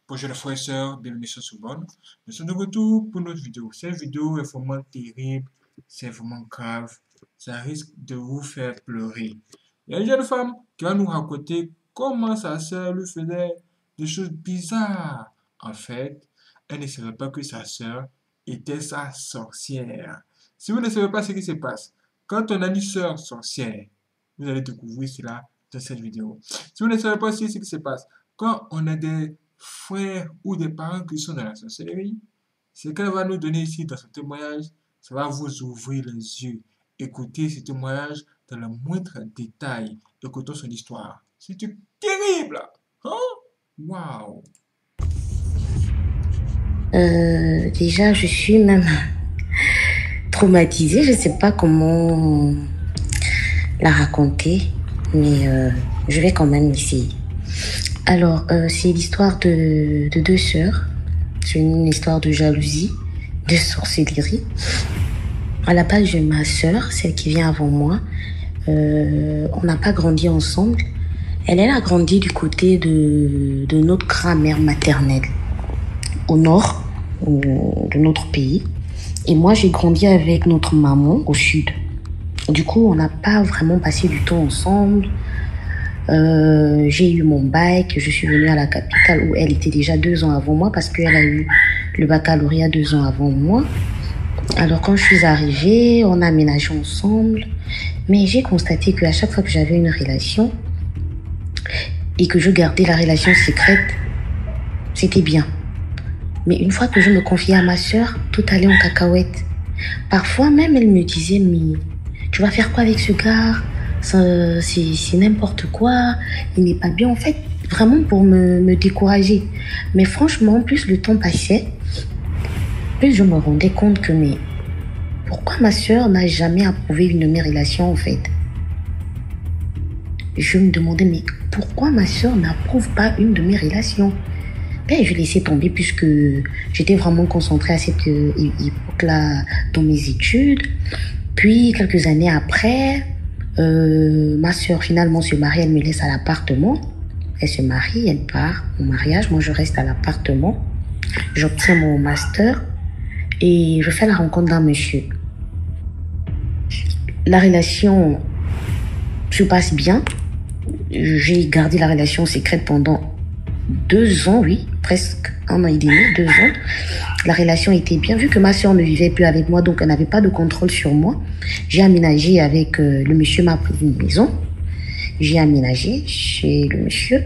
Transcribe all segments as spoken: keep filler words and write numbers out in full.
Bonjour les frères et sœurs, bienvenue sur Soubonne. Nous sommes de retour pour notre vidéo. Cette vidéo est vraiment terrible, c'est vraiment grave. Ça risque de vous faire pleurer. Il y a une jeune femme qui va nous raconter comment sa sœur lui faisait des choses bizarres. En fait, elle ne savait pas que sa sœur était sa sorcière. Si vous ne savez pas ce qui se passe, quand on a une sœur sorcière, vous allez découvrir cela dans cette vidéo. Si vous ne savez pas aussi ce qui se passe, quand on a des frères ou des parents qui sont dans la sorcellerie, ce qu'elle va nous donner ici dans ce témoignage, ça va vous ouvrir les yeux. Écoutez ce témoignage dans le moindre détail. Écoutons son histoire. C'est terrible! Hein? Waouh! Euh, déjà, je suis même traumatisée. Je ne sais pas comment la raconter, mais euh, je vais quand même essayer. Alors, euh, c'est l'histoire de, de deux sœurs. C'est une histoire de jalousie, de sorcellerie. À la base, j'ai ma sœur, celle qui vient avant moi. Euh, on n'a pas grandi ensemble. Elle, elle a grandi du côté de, de notre grand-mère maternelle, au nord de notre pays. Et moi, j'ai grandi avec notre maman au sud. Du coup, on n'a pas vraiment passé du temps ensemble. Euh, j'ai eu mon bac, je suis venue à la capitale où elle était déjà deux ans avant moi parce qu'elle a eu le baccalauréat deux ans avant moi. Alors quand je suis arrivée, on a aménagé ensemble, mais j'ai constaté qu'à chaque fois que j'avais une relation et que je gardais la relation secrète, c'était bien. Mais une fois que je me confiais à ma sœur, tout allait en cacahuète. Parfois même, elle me disait, mais tu vas faire quoi avec ce gars? C'est n'importe quoi, il n'est pas bien. En fait, vraiment pour me, me décourager. Mais franchement, plus le temps passait, plus je me rendais compte que, mais pourquoi ma sœur n'a jamais approuvé une de mes relations, en fait? Je me demandais, mais pourquoi ma sœur n'approuve pas une de mes relations? Ben, je laissais tomber puisque j'étais vraiment concentrée à cette époque-là dans mes études. Puis, quelques années après, euh, ma sœur finalement se marie, elle me laisse à l'appartement. Elle se marie, elle part au mariage. Moi, je reste à l'appartement. J'obtiens mon master et je fais la rencontre d'un monsieur. La relation se passe bien. J'ai gardé la relation secrète pendant deux ans, oui, presque un an et demi, deux ans. La relation était bien, vu que ma soeur ne vivait plus avec moi, donc elle n'avait pas de contrôle sur moi. J'ai aménagé avec euh, le monsieur m'a pris une maison. J'ai aménagé chez le monsieur.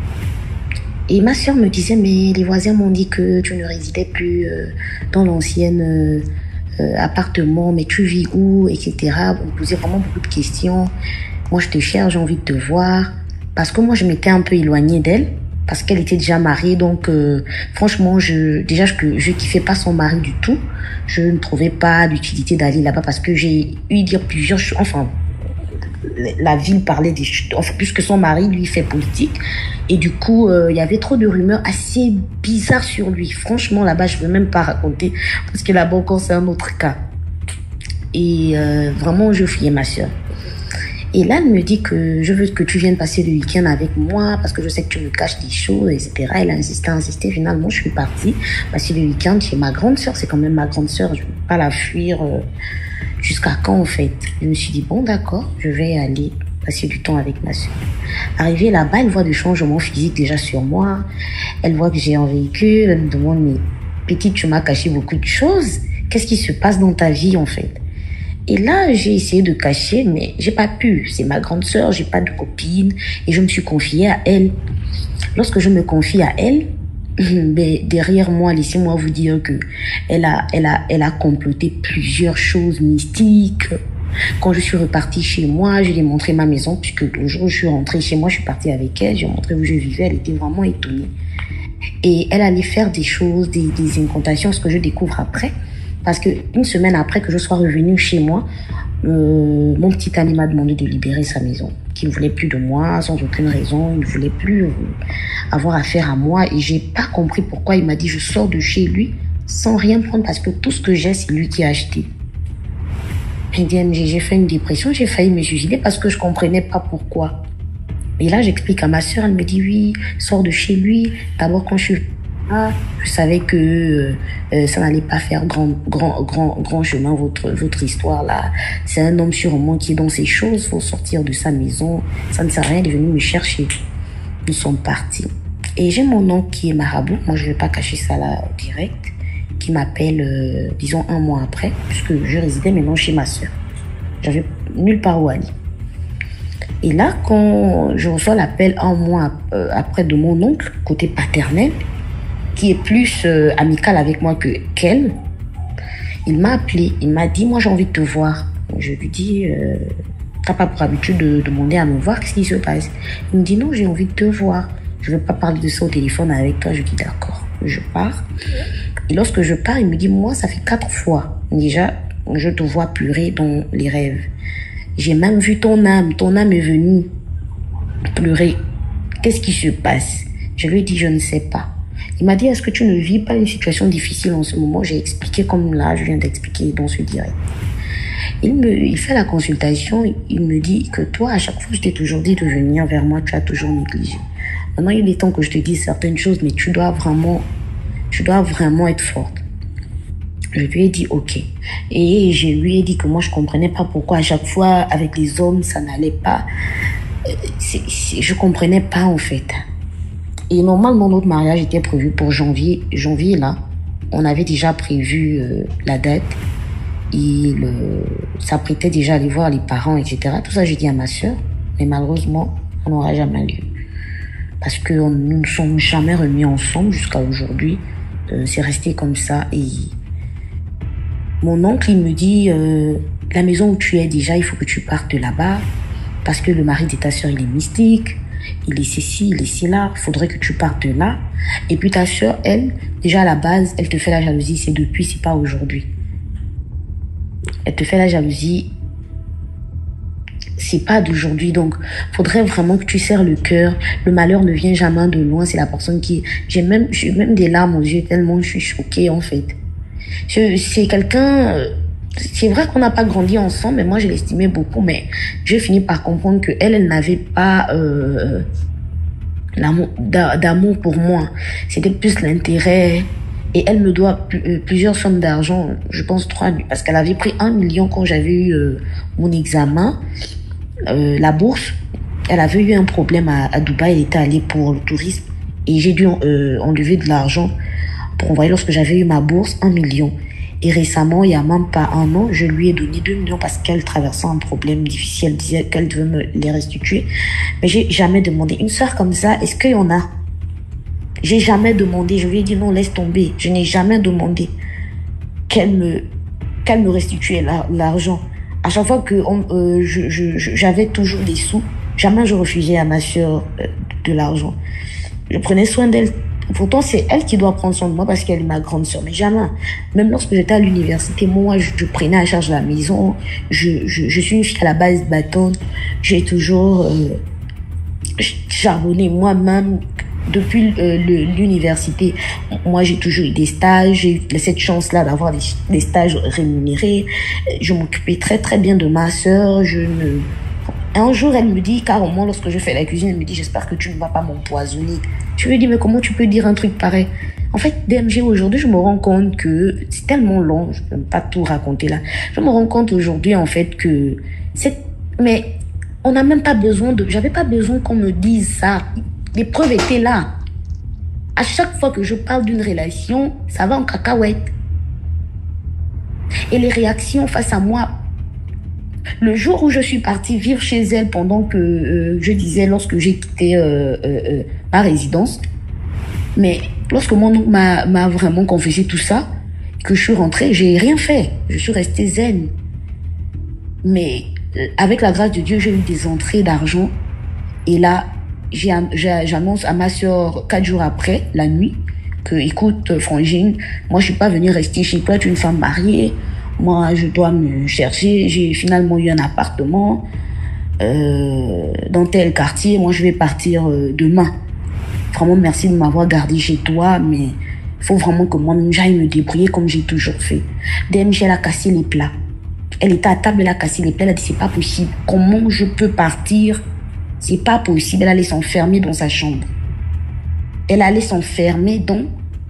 Et ma soeur me disait, mais les voisins m'ont dit que tu ne résidais plus euh, dans l'ancienne euh, euh, appartement, mais tu vis où, et cetera. On me posait vraiment beaucoup de questions. Moi, je te cherche, j'ai envie de te voir. Parce que moi, je m'étais un peu éloignée d'elle. Parce qu'elle était déjà mariée, donc euh, franchement, je déjà je je kiffais pas son mari du tout. Je ne trouvais pas d'utilité d'aller là-bas parce que j'ai eu dire plusieurs choses. Enfin, la ville parlait des choses. Enfin, puisque son mari lui fait politique et du coup, il euh, y avait trop de rumeurs assez bizarres sur lui. Franchement, là-bas, je veux même pas raconter parce que là-bas encore c'est un autre cas. Et euh, vraiment, je fuyais ma soeur. Et là, elle me dit que je veux que tu viennes passer le week-end avec moi parce que je sais que tu me caches des choses, et cetera. Elle a insisté, insisté. Finalement, je suis partie passer le week-end chez ma grande sœur. C'est quand même ma grande sœur. Je ne peux pas la fuir euh, jusqu'à quand, en fait. Je me suis dit, bon, d'accord, je vais aller passer du temps avec ma sœur. Arrivée là-bas, elle voit des changements physiques déjà sur moi. Elle voit que j'ai un véhicule. Elle me demande, mais petite, tu m'as caché beaucoup de choses. Qu'est-ce qui se passe dans ta vie, en fait? Et là, j'ai essayé de cacher, mais j'ai pas pu. C'est ma grande sœur, j'ai pas de copine, et je me suis confiée à elle. Lorsque je me confie à elle, ben, derrière moi, laissez-moi vous dire que elle a, elle a, elle a comploté plusieurs choses mystiques. Quand je suis repartie chez moi, je lui ai montré ma maison, puisque le jour où je suis rentrée chez moi, je suis partie avec elle, j'ai montré où je vivais, elle était vraiment étonnée. Et elle allait faire des choses, des, des incantations, ce que je découvre après. Parce que une semaine après que je sois revenue chez moi, euh, mon petit ami m'a demandé de libérer sa maison. Qu'il ne voulait plus de moi, sans aucune raison. Il ne voulait plus euh, avoir affaire à moi. Et j'ai pas compris pourquoi. Il m'a dit, je sors de chez lui sans rien prendre parce que tout ce que j'ai, c'est lui qui a acheté. J'ai fait une dépression, j'ai failli me suicider parce que je comprenais pas pourquoi. Et là, j'explique à ma soeur, elle me dit, oui, sors de chez lui. D'abord, quand je suis Ah, je savais que euh, euh, ça n'allait pas faire grand, grand, grand, grand chemin, votre, votre histoire là. C'est un homme sûrement qui est dans ses choses, faut sortir de sa maison. Ça ne sert à rien de venir me chercher. Nous sommes partis. Et j'ai mon oncle qui est marabout, moi je ne vais pas cacher ça là direct, qui m'appelle, euh, disons, un mois après, puisque je résidais maintenant chez ma soeur. J'avais nulle part où aller. Et là, quand je reçois l'appel un mois euh, après de mon oncle, côté paternel, qui est plus euh, amical avec moi que qu'elle, il m'a appelé, il m'a dit, moi j'ai envie de te voir. Je lui dis, euh, t'as pas pour habitude de demander à me voir, qu'est-ce qui se passe? Il me dit, non, j'ai envie de te voir. Je ne veux pas parler de ça au téléphone avec toi. Je dis, d'accord, je pars. Et lorsque je pars, il me dit, moi, ça fait quatre fois. Déjà, je te vois pleurer dans les rêves. J'ai même vu ton âme, ton âme est venue pleurer. Qu'est-ce qui se passe? Je lui ai dit, je ne sais pas. Il m'a dit, est-ce que tu ne vis pas une situation difficile en ce moment? J'ai expliqué comme là, je viens d'expliquer dans ce direct. Il, me, il fait la consultation, il me dit que toi, à chaque fois, je t'ai toujours dit de venir vers moi, tu as toujours négligé. Maintenant, il est temps que je te dise certaines choses, mais tu dois vraiment, tu dois vraiment être forte. Je lui ai dit ok. Et je lui ai dit que moi, je comprenais pas pourquoi à chaque fois, avec les hommes, ça n'allait pas. C'est, c'est, je comprenais pas, en fait. Et normalement, notre mariage était prévu pour janvier. Janvier, là, on avait déjà prévu euh, la date. Il euh, s'apprêtait déjà à aller voir les parents, et cetera. Tout ça, j'ai dit à ma soeur. Mais malheureusement, on n'aura jamais lieu. Parce que on, nous ne sommes jamais remis ensemble jusqu'à aujourd'hui. Euh, c'est resté comme ça. Et mon oncle, il me dit, euh, la maison où tu es déjà, il faut que tu partes là-bas. Parce que le mari de ta soeur, il est mystique. Il est ceci, il est cela. Il faudrait que tu partes là. Et puis ta soeur, elle, déjà à la base, elle te fait la jalousie. C'est depuis, c'est pas aujourd'hui. Elle te fait la jalousie. C'est pas d'aujourd'hui, donc faudrait vraiment que tu serres le cœur. Le malheur ne vient jamais de loin, c'est la personne qui... J'ai même, j'ai même des larmes aux yeux tellement je suis choquée, en fait. Je, c'est quelqu'un... C'est vrai qu'on n'a pas grandi ensemble, mais moi je l'estimais beaucoup, mais j'ai fini par comprendre que elle, elle n'avait pas euh, l'amour, d'amour pour moi. C'était plus l'intérêt. Et elle me doit plusieurs sommes d'argent, je pense trois, parce qu'elle avait pris un million quand j'avais eu euh, mon examen. Euh, la bourse, elle avait eu un problème à, à Dubaï, elle était allée pour le tourisme et j'ai dû euh, enlever de l'argent pour envoyer lorsque j'avais eu ma bourse, un million. Et récemment, il y a même pas un an, je lui ai donné deux millions parce qu'elle traversait un problème difficile, elle disait qu'elle devait me les restituer. Mais j'ai jamais demandé. Une sœur comme ça, est-ce qu'il y en a? J'ai jamais demandé, je lui ai dit non, laisse tomber. Je n'ai jamais demandé qu'elle me, qu'elle me restitue l'argent. À chaque fois que on, euh, je, je, j'avais toujours des sous, jamais je refusais à ma soeur euh, de l'argent. Je prenais soin d'elle. Pourtant, c'est elle qui doit prendre soin de moi parce qu'elle est ma grande soeur. Mais jamais. Même lorsque j'étais à l'université, moi, je, je prenais à charge la maison. Je, je, je suis une fille à la base bâtonne. J'ai toujours euh, charbonné moi-même. Depuis euh, l'université, moi j'ai toujours eu des stages, j'ai eu cette chance-là d'avoir des, des stages rémunérés. Je m'occupais très très bien de ma sœur. Je ne... Un jour, elle me dit, carrément, lorsque je fais la cuisine, elle me dit, j'espère que tu ne vas pas m'empoisonner. Je lui dis, mais comment tu peux dire un truc pareil? En fait, D M G, aujourd'hui, je me rends compte que c'est tellement long, je ne peux pas tout raconter là. Je me rends compte aujourd'hui, en fait, que c'est... Mais on n'a même pas besoin de... J'avais pas besoin qu'on me dise ça. Les preuves étaient là. À chaque fois que je parle d'une relation, ça va en cacahuète. Et les réactions face à moi, le jour où je suis partie vivre chez elle pendant que euh, je disais, lorsque j'ai quitté euh, euh, ma résidence, mais lorsque mon oncle m'a, m'a vraiment confessé tout ça, que je suis rentrée, j'ai rien fait. Je suis restée zen. Mais euh, avec la grâce de Dieu, j'ai eu des entrées d'argent. Et là, j'annonce à ma soeur quatre jours après, la nuit, que, écoute, Frangine, moi, je suis pas venue rester chez toi, tu es une femme mariée. Moi, je dois me chercher. J'ai finalement eu un appartement euh, dans tel quartier. Moi, je vais partir euh, demain. Vraiment, merci de m'avoir gardé chez toi, mais il faut vraiment que moi-même, j'aille me débrouiller comme j'ai toujours fait. D M G, elle a cassé les plats. Elle était à table, elle a cassé les plats. Elle a dit, c'est pas possible. Comment je peux partir? C'est pas possible. Elle allait s'enfermer dans sa chambre. Elle allait s'enfermer dans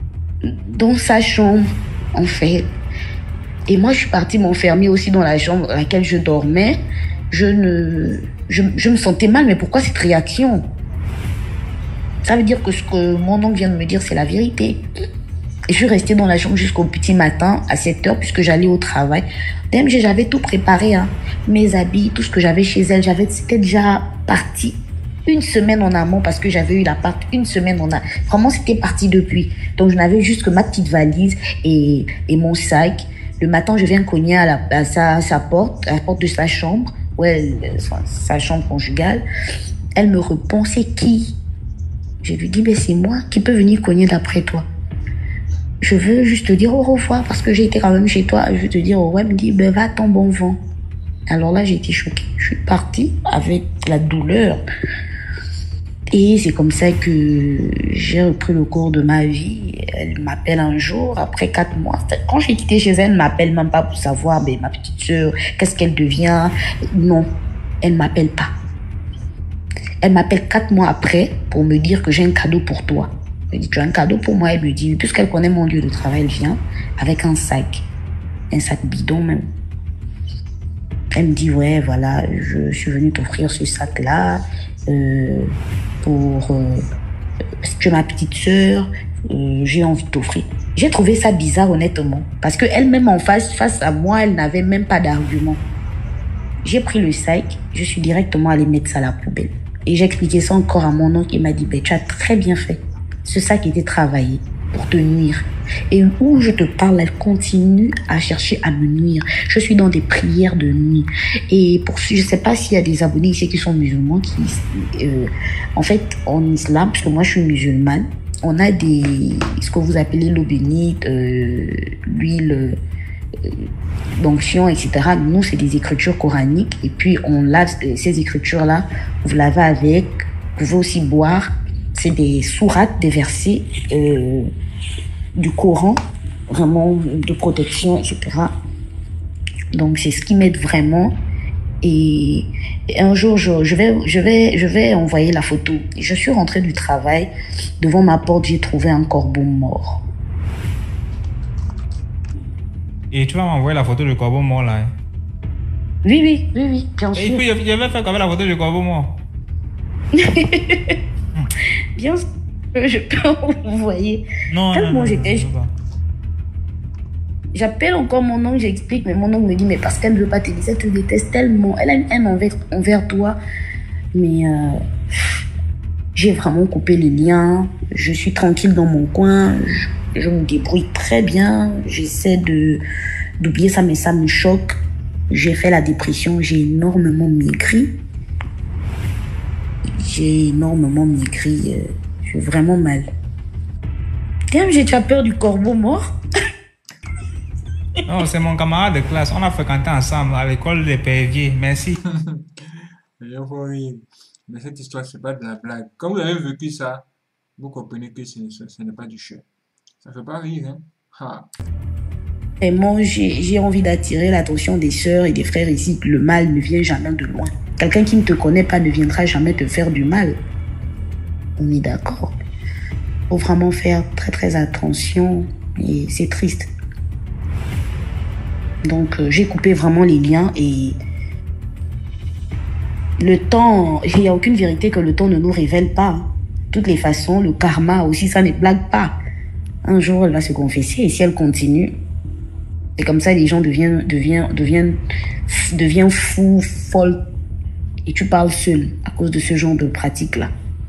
dans sa chambre, en fait. Et moi, je suis partie m'enfermer aussi dans la chambre dans laquelle je dormais. Je ne... Je, je me sentais mal, mais pourquoi cette réaction? Ça veut dire que ce que mon oncle vient de me dire, c'est la vérité. Et je suis restée dans la chambre jusqu'au petit matin, à sept heures, puisque j'allais au travail. Même j'avais tout préparé, hein. Mes habits, tout ce que j'avais chez elle, j'avais, c'était déjà parti une semaine en amont, parce que j'avais eu l'appart une semaine en amont. Vraiment, c'était parti depuis. Donc, je n'avais juste que ma petite valise et, et mon sac. Le matin, je viens cogner à, la, à, sa, à sa porte, à la porte de sa chambre, ouais, sa chambre conjugale. Elle me répond, c'est qui? Je lui dis, mais c'est moi qui peux venir cogner d'après toi. Je veux juste te dire au revoir parce que j'ai été quand même chez toi. Je veux te dire au revoir. Elle me dit, ben va ton bon vent. Alors là, j'ai été choquée. Je suis partie avec la douleur. Et c'est comme ça que j'ai repris le cours de ma vie. Elle m'appelle un jour, après quatre mois. Quand j'ai quitté chez elle, elle ne m'appelle même pas pour savoir, ben, ma petite soeur, qu'est-ce qu'elle devient. Non, elle ne m'appelle pas. Elle m'appelle quatre mois après pour me dire que j'ai un cadeau pour toi. Je lui dis, tu as un cadeau pour moi? Elle me dit, puisqu'elle connaît mon lieu de travail, elle vient avec un sac. Un sac bidon même. Elle me dit, ouais, voilà, je suis venue t'offrir ce sac-là euh, pour... Euh, si tu es ma petite sœur, euh, j'ai envie de t'offrir. J'ai trouvé ça bizarre, honnêtement. Parce qu'elle-même en face, face à moi, elle n'avait même pas d'argument. J'ai pris le sac, je suis directement allée mettre ça à la poubelle. Et j'ai expliqué ça encore à mon oncle. Il m'a dit, ben, tu as très bien fait. Ce sac était travaillé pour te nuire. Et où je te parle, elle continue à chercher à me nuire. Je suis dans des prières de nuit. Et pour, je ne sais pas s'il y a des abonnés ici qui sont musulmans, qui, euh, en fait, en islam, parce que moi je suis musulmane, on a des, ce que vous appelez l'eau bénite, euh, l'huile euh, d'onction, et cetera. Nous, c'est des écritures coraniques. Et puis, on lave ces écritures-là, vous lavez avec, vous pouvez aussi boire. C'est des sourates, des versets euh, du Coran, vraiment de protection, et cetera. Donc, c'est ce qui m'aide vraiment. Et, et un jour, je, je, vais, je, vais, je vais envoyer la photo. Je suis rentrée du travail. Devant ma porte, j'ai trouvé un corbeau mort. Et tu vas m'envoyer la photo du corbeau mort là? Hein? Oui, oui, oui, oui, bien sûr. Et puis, je vais faire comme la photo du corbeau mort. Bien sûr, je peux envoyer. Non, tellement non, non, j'étais... non, non. J'appelle encore mon oncle, j'explique, mais mon oncle me dit, mais parce qu'elle ne veut pas te dire, elle te déteste tellement, elle a une haine envers, envers toi. Mais euh, j'ai vraiment coupé les liens, je suis tranquille dans mon coin, je, je me débrouille très bien, j'essaie de d'oublier ça, mais ça me choque. J'ai fait la dépression, j'ai énormément maigri. J'ai énormément maigri, euh, je suis vraiment mal. Tiens, j'ai déjà peur du corbeau mort. Non, c'est mon camarade de classe. On a fréquenté ensemble à l'école des Perviers. Merci. Il faut rire. Mais cette histoire, c'est pas de la blague. Quand vous avez vécu ça, vous comprenez que ce, ce, ce n'est pas du jeu. Ça fait pas rire, hein? Ha. Et moi, j'ai envie d'attirer l'attention des sœurs et des frères ici. Le mal ne vient jamais de loin. Quelqu'un qui ne te connaît pas ne viendra jamais te faire du mal. On est d'accord. Il faut vraiment faire très très attention. Et c'est triste. Donc, euh, j'ai coupé vraiment les liens et le temps, il n'y a aucune vérité que le temps ne nous révèle pas. De toutes les façons, le karma aussi, ça ne blague pas. Un jour, elle va se confesser et si elle continue, c'est comme ça les gens deviennent, deviennent, deviennent, deviennent fous, folles et tu parles seul à cause de ce genre de pratique-là.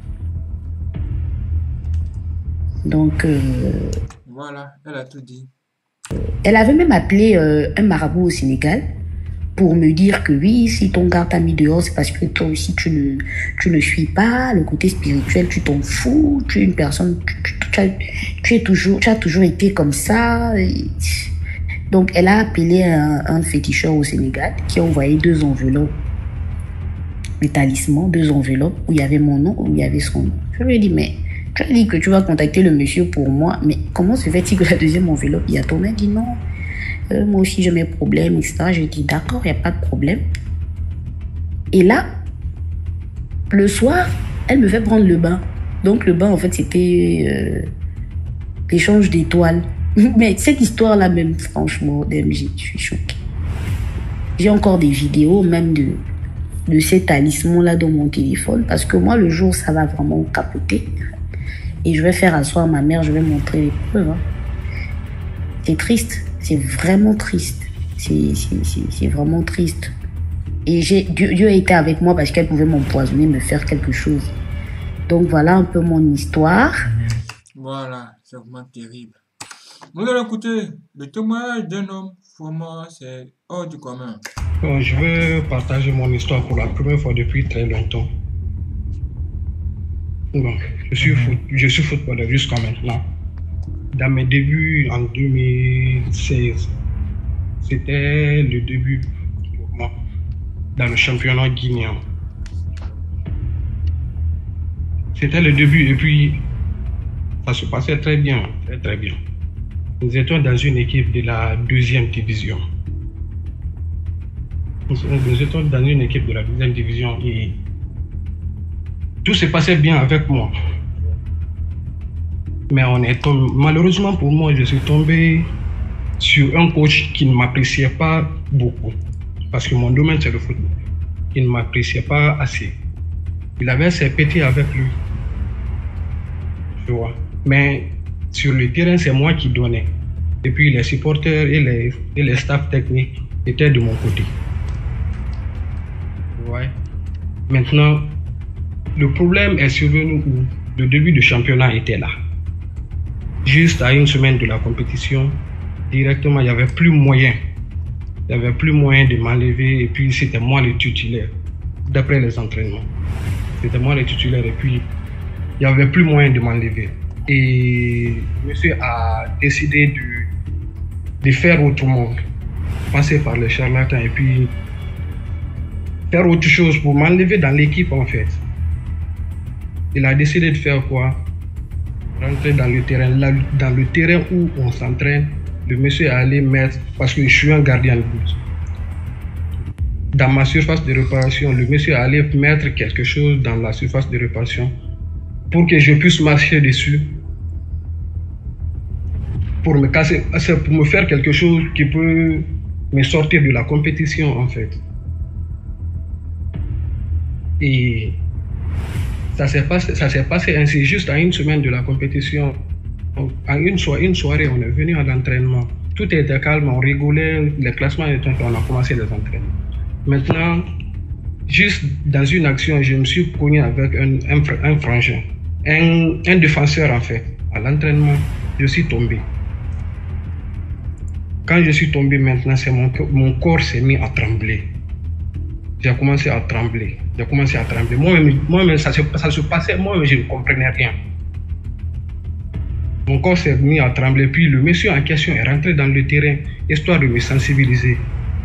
Donc, euh, Voilà, elle a tout dit. Elle avait même appelé euh, un marabout au Sénégal pour me dire que oui, si ton gars t'a mis dehors, c'est parce que toi aussi tu ne, tu ne suis pas le côté spirituel, tu t'en fous, tu es une personne, tu, tu, tu, as, tu, es toujours, tu as toujours été comme ça. Et... Donc elle a appelé un, un féticheur au Sénégal qui a envoyé deux enveloppes, des talismans, deux enveloppes où il y avait mon nom, où il y avait son nom. Je lui ai dit, mais tu as dit que tu vas contacter le monsieur pour moi, mais comment se fait-il que la deuxième enveloppe, il y a ton nom? Il dit non, euh, moi aussi j'ai mes problèmes, et cetera. J'ai dit d'accord, il n'y a pas de problème. Et là, le soir, elle me fait prendre le bain. Donc le bain, en fait, c'était euh, L'échange d'étoiles. Mais cette histoire-là même, franchement, D M G, je suis choquée. J'ai encore des vidéos même de, de cet talisman-là dans mon téléphone. Parce que moi, le jour, ça va vraiment capoter. Et je vais faire asseoir ma mère, je vais montrer les preuves. Hein. C'est triste. C'est vraiment triste. C'est vraiment triste. Et Dieu, Dieu a été avec moi parce qu'elle pouvait m'empoisonner, me faire quelque chose. Donc voilà un peu mon histoire. Voilà, c'est vraiment terrible. Nous allons écouter le témoignage d'un homme, vraiment, c'est hors du commun. Bon, je vais partager mon histoire pour la première fois depuis très longtemps. Bon, je suis, foot, je suis footballeur jusqu'à maintenant. Dans mes débuts en deux mille seize, c'était le début pour moi dans le championnat guinéen. C'était le début et puis ça se passait très bien, très très bien. Nous étions dans une équipe de la deuxième division. Nous étions dans une équipe de la deuxième division et tout se passait bien avec moi. Mais on est tombé, malheureusement pour moi, je suis tombé sur un coach qui ne m'appréciait pas beaucoup. Parce que mon domaine, c'est le football. Il ne m'appréciait pas assez. Il avait ses petits avec lui. Tu vois. Mais sur le terrain, c'est moi qui donnais. Et puis les supporters et les, et les staffs techniques étaient de mon côté. Ouais. Maintenant, le problème est survenu où le début du championnat était là. Juste à une semaine de la compétition, directement, il n'y avait plus moyen. Il n'y avait plus moyen de m'enlever et puis c'était moi le titulaire, d'après les entraînements. C'était moi le titulaire et puis il n'y avait plus moyen de m'enlever. Et monsieur a décidé de, de faire autrement, passer par les charlatans et puis faire autre chose pour m'enlever dans l'équipe en fait. Il a décidé de faire quoi? Rentrer dans le terrain, là, dans le terrain où on s'entraîne, le monsieur est allé mettre, parce que je suis un gardien de but. Dans ma surface de réparation, le monsieur est allé mettre quelque chose dans la surface de réparation pour que je puisse marcher dessus, pour me casser, pour me faire quelque chose qui peut me sortir de la compétition en fait. Et ça s'est passé, ça s'est passé ainsi juste à une semaine de la compétition. À une, so une soirée, on est venu à l'entraînement. Tout était calme, on rigolait, les classements étaient faits, on a commencé les entraînements. Maintenant, juste dans une action, je me suis cogné avec un, un, un frangin, un, un défenseur en fait. À l'entraînement, je suis tombé. Quand je suis tombé maintenant, c'est mon, mon corps s'est mis à trembler. J'ai commencé à trembler. J'ai commencé à trembler. Moi-même, moi ça, ça se passait, moi-même, je ne comprenais rien. Mon corps s'est mis à trembler. Puis le monsieur en question est rentré dans le terrain, histoire de me sensibiliser.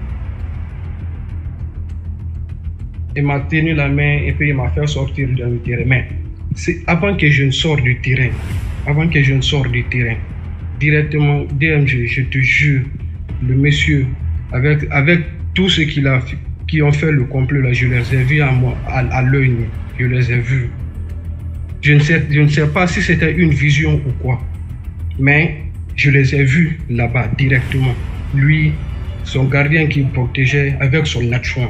Il m'a tenu la main et puis il m'a fait sortir dans le terrain. Mais c'est avant que je ne sorte du terrain, avant que je ne sorte du terrain, directement, D M G, je te jure, le monsieur, avec, avec tout ce qu'il a fait, qui ont fait le complot là, je les ai vus à moi, à, à l'œil nu, je les ai vus. Je ne sais, je ne sais pas si c'était une vision ou quoi, mais je les ai vus là-bas directement. Lui, son gardien qui me protégeait avec son adjoint.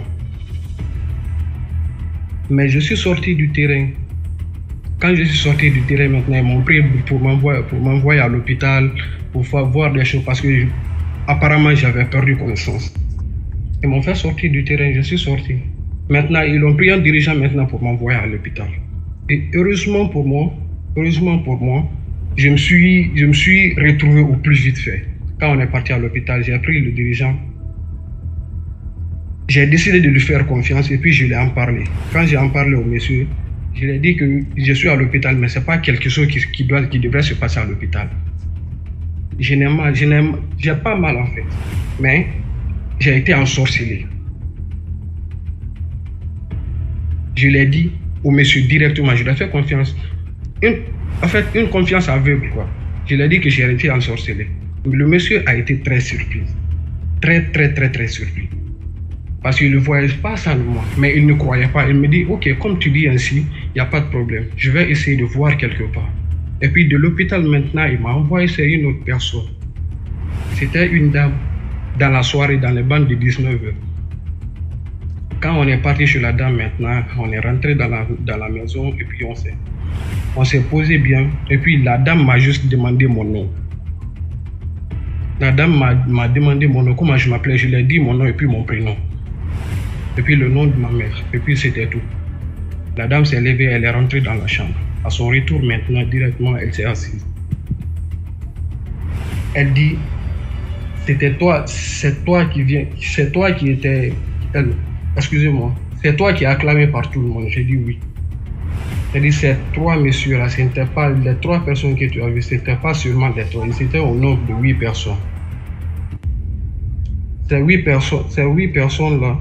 Mais je suis sorti du terrain. Quand je suis sorti du terrain maintenant, ils m'ont pris pour m'envoyer pour m'envoyer à l'hôpital, pour faire voir des choses parce que apparemment j'avais perdu connaissance. Ils m'ont fait sortir du terrain, je suis sorti. Maintenant, ils ont pris un dirigeant maintenant pour m'envoyer à l'hôpital. Et heureusement pour moi, heureusement pour moi, je me suis, je me suis retrouvé au plus vite fait. Quand on est parti à l'hôpital, j'ai pris le dirigeant. J'ai décidé de lui faire confiance et puis je lui ai en parlé. Quand j'ai en parlé au monsieur, je lui ai dit que je suis à l'hôpital, mais ce n'est pas quelque chose qui, qui, doit, qui devrait se passer à l'hôpital. Je n'ai mal, je n'ai, j'ai pas mal en fait, mais j'ai été ensorcelé. Je l'ai dit au monsieur directement, je lui ai fait confiance. Une, en fait, une confiance aveugle quoi. Je lui ai dit que j'ai été ensorcelé. Le monsieur a été très surpris. Très, très, très, très surpris. Parce qu'il ne voyait pas ça de moi, mais il ne croyait pas. Il me dit, ok, comme tu dis ainsi, il n'y a pas de problème. Je vais essayer de voir quelque part. Et puis de l'hôpital maintenant, il m'a envoyé c'est une autre personne. C'était une dame dans la soirée, dans les bandes de dix-neuf heures. Quand on est parti chez la dame maintenant, on est rentré dans la, dans la maison et puis on s'est on s'est posé bien. Et puis la dame m'a juste demandé mon nom. La dame m'a demandé mon nom, comment je m'appelais. Je lui ai dit mon nom et puis mon prénom. Et puis le nom de ma mère. Et puis c'était tout. La dame s'est levée, elle est rentrée dans la chambre. À son retour maintenant, directement, elle s'est assise. Elle dit, c'était toi, c'est toi qui viens, c'est toi qui étais, elle, excusez-moi, c'est toi qui es acclamé par tout le monde. J'ai dit oui. Elle dit, ces trois messieurs-là, ce n'étaient pas les trois personnes que tu as vues, ce n'étaient pas seulement des trois, ils étaient au nombre de huit personnes. Ces huit personnes, ces huit personnes-là.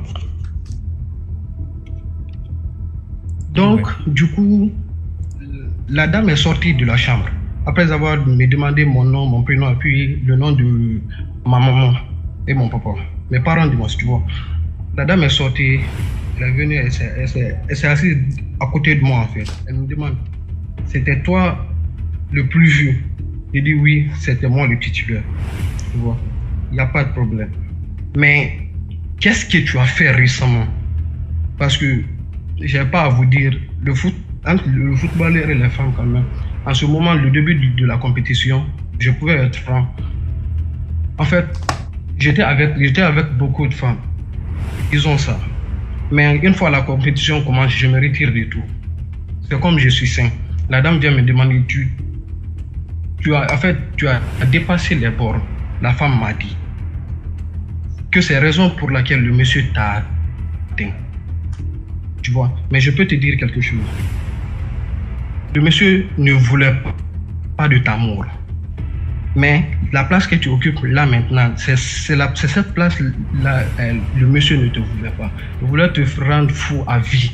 Donc, oui. Du coup, la dame est sortie de la chambre. Après avoir me demandé mon nom, mon prénom, et puis le nom de ma maman et mon papa. Mes parents, dis-moi, si tu vois. La dame est sortie, elle est venue, elle s'est assise à côté de moi, en fait. Elle me demande, c'était toi le plus vieux? J'ai dit oui, c'était moi le titulaire. Tu vois, il n'y a pas de problème. Mais qu'est-ce que tu as fait récemment? Parce que je n'ai pas à vous dire, le foot, entre le footballeur et les femmes quand même, en ce moment, le début de la compétition, je pouvais être franc. En fait, j'étais avec, j'étais avec beaucoup de femmes. Ils ont ça. Mais une fois la compétition commence, je me retire du tout. C'est comme je suis sain. La dame vient me demander, tu, tu as, en fait, tu as dépassé les bornes. La femme m'a dit que c'est la raison pour laquelle le monsieur t'a atteint. Tu vois, mais je peux te dire quelque chose. Le monsieur ne voulait pas de ta mort. Mais la place que tu occupes là maintenant, c'est cette place-là, le monsieur ne te voulait pas. Il voulait te rendre fou à vie.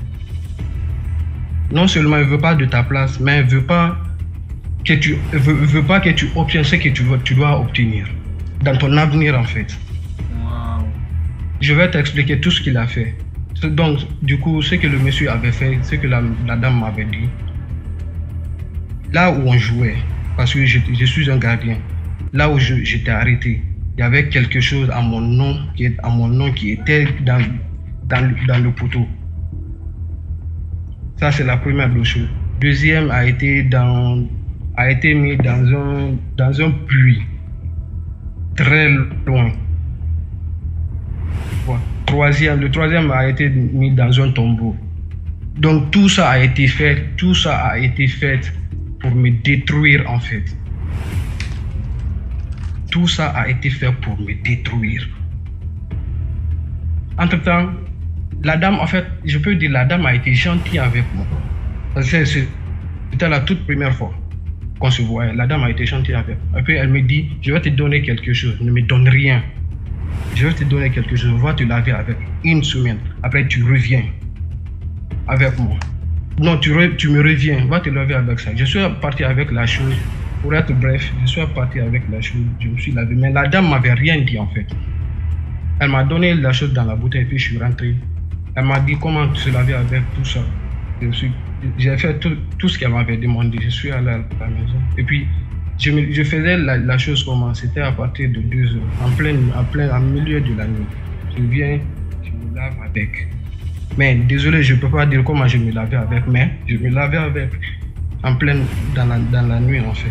Non seulement il ne veut pas de ta place, mais il ne veut pas que tu veut, veut pas que tu obtiennes ce que tu, veux, tu dois obtenir dans ton avenir en fait. Wow. Je vais t'expliquer tout ce qu'il a fait. Donc, du coup, ce que le monsieur avait fait, ce que la, la dame m'avait dit, là où on jouait, parce que je, je suis un gardien, là où j'étais arrêté, il y avait quelque chose à mon nom qui, à mon nom qui était dans, dans, dans le poteau. Ça, c'est la première chose. Deuxième a été, dans, a été mis dans un, dans un puits, très loin. Voilà. Troisième, le troisième a été mis dans un tombeau. Donc tout ça a été fait, tout ça a été fait pour me détruire en fait. Tout ça a été fait pour me détruire. Entre-temps, la dame, en fait, je peux dire la dame a été gentille avec moi. C'était la toute première fois qu'on se voyait. La dame a été gentille avec moi. Et puis elle me dit, je vais te donner quelque chose, ne me donne rien. Je vais te donner quelque chose, va te laver avec une semaine. Après, tu reviens avec moi. Non, tu, re, tu me reviens, va te laver avec ça. Je suis parti avec la chose. Pour être bref, je suis parti avec la chose. Je me suis lavé. Mais la dame m'avait rien dit en fait. Elle m'a donné la chose dans la bouteille et puis je suis rentré. Elle m'a dit comment se laver avec tout ça. J'ai fait tout, tout ce qu'elle m'avait demandé. Je suis allé à la maison. Et puis, Je, me, je faisais la, la chose comment? C'était à partir de deux heures, en plein, en plein, en milieu de la nuit. Je viens, je me lave avec. Mais désolé, je ne peux pas dire comment je me lavais avec, mais je me lavais avec, en plein, dans la, dans la nuit en fait.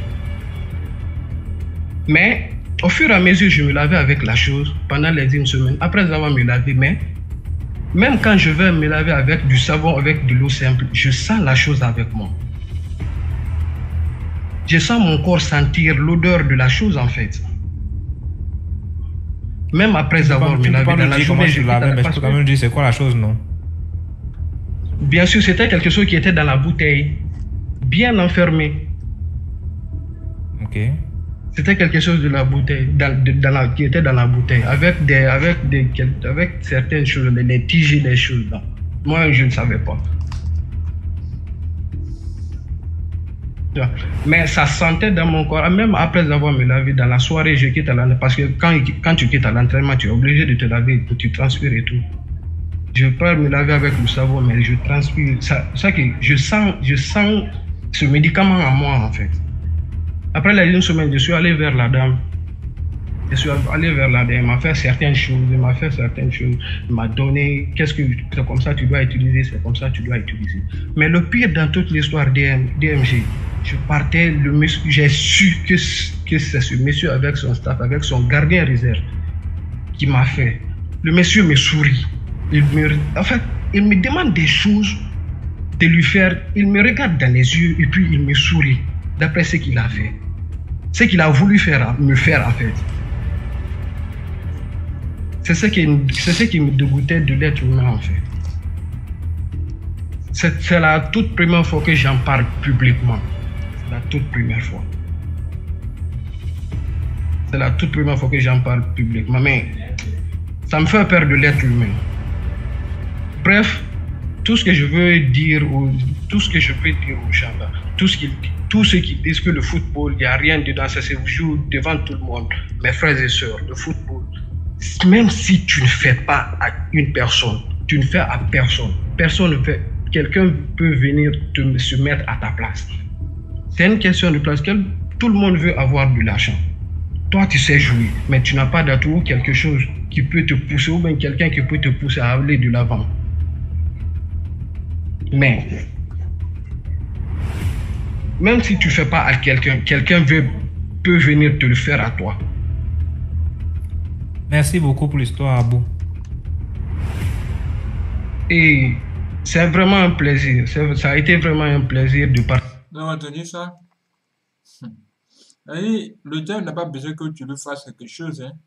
Mais au fur et à mesure, je me lavais avec la chose pendant les une semaine. Après avoir me lavé, mais même quand je vais me laver avec du savon, avec de l'eau simple, je sens la chose avec moi. Je sens mon corps sentir l'odeur de la chose en fait. Même après avoir me lavé dans la journée, je lavais, mais je peux quand même dire c'est quoi la chose, non? Bien sûr, c'était quelque chose qui était dans la bouteille, bien enfermé. Ok. C'était quelque chose de la bouteille, dans, de, dans la, qui était dans la bouteille, avec des, avec des, avec certaines choses, les tiges, des choses là. Moi, je ne savais pas. Mais ça sentait dans mon corps, même après avoir me lavé dans la soirée, je quitte à l'entraînement. Parce que quand, quand tu quittes à l'entraînement, tu es obligé de te laver, tu transpires et tout. Je peux me laver avec le savon, mais je transpire. Ça, ça que je sens, je sens ce médicament à moi, en fait. Après la une semaine, je suis allé vers la dame. Je suis allé vers la dame, elle m'a fait certaines choses, elle m'a fait certaines choses, elle m'a donné, qu'est-ce que c'est comme ça tu dois utiliser, c'est comme ça tu dois utiliser. Mais le pire dans toute l'histoire D M G, je partais, le monsieur, j'ai su que, que c'est ce monsieur avec son staff, avec son gardien réserve, qui m'a fait. Le monsieur me sourit. Il me, en fait, il me demande des choses, de lui faire, il me regarde dans les yeux et puis il me sourit, d'après ce qu'il a fait. Ce qu'il a voulu faire, me faire en fait. C'est ce qui, c'est ce qui me dégoûtait de l'être humain en fait. C'est, c'est la toute première fois que j'en parle publiquement. C'est la toute première fois. C'est la toute première fois que j'en parle publiquement. Mais ça me fait peur de l'être humain. Bref, tout ce que je veux dire, tout ce que je peux dire aux gens là, tout ce qu'ils tous ceux qui disent que le football, il n'y a rien dedans, ça se joue devant tout le monde. Mes frères et sœurs, le football, même si tu ne fais pas à une personne, tu ne fais à personne. Personne ne fait. Quelqu'un peut venir te, se mettre à ta place. C'est une question de place. Tout le monde veut avoir de l'argent. Toi, tu sais jouer, mais tu n'as pas d'atout ou quelque chose qui peut te pousser, ou bien quelqu'un qui peut te pousser à aller de l'avant. Mais, même si tu ne fais pas à quelqu'un, quelqu'un veut, peut venir te le faire à toi. Merci beaucoup pour l'histoire, Abou. Et c'est vraiment un plaisir. Ça a été vraiment un plaisir de parler. Vous avez entendu ça? Et le diable n'a pas besoin que tu lui fasses quelque chose. Hein.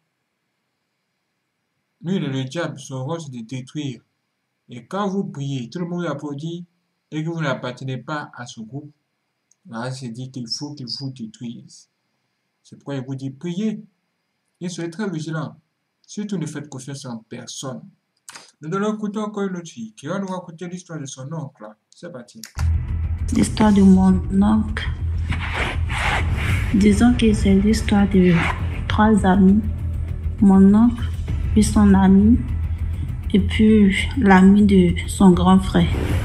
Lui, le diable, son rôle, c'est de détruire. Et quand vous priez, tout le monde applaudit et que vous n'appartenez pas à ce groupe, là, c'est dit qu'il faut qu'il vous détruise. C'est pourquoi il vous dit priez. Et soyez très vigilants. Surtout ne faites confiance en personne. Nous allons écouter encore une autre fille qui va nous raconter l'histoire de son oncle. C'est parti. L'histoire de mon oncle. Disons que c'est l'histoire de trois amis. Mon oncle, puis son ami, et puis l'ami de son grand frère.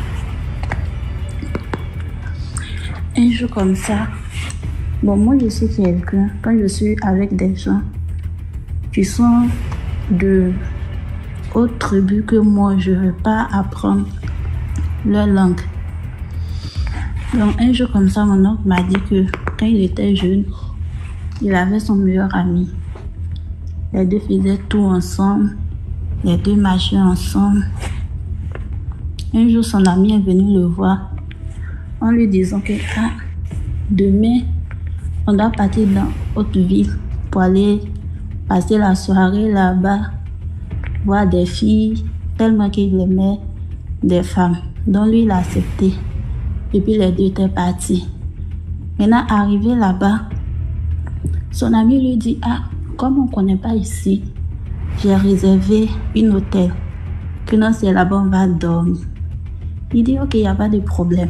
Un jour comme ça, bon, moi je suis quelqu'un, quand je suis avec des gens qui sont de autres tribus que moi, je ne veux pas apprendre leur langue. Donc un jour comme ça, mon oncle m'a dit que quand il était jeune, il avait son meilleur ami. Les deux faisaient tout ensemble, les deux marchaient ensemble. Un jour, son ami est venu le voir en lui disant que ah, demain, on doit partir dans autre ville pour aller passer la soirée là-bas, voir des filles, tellement qu'il aimait des femmes. Donc lui, il a accepté. Et puis les deux étaient partis. Maintenant, arrivé là-bas, son ami lui dit, ah, comme on ne connaît pas ici, j'ai réservé un hôtel. Que non, c'est là-bas, on va dormir. Il dit, ok, il n'y a pas de problème.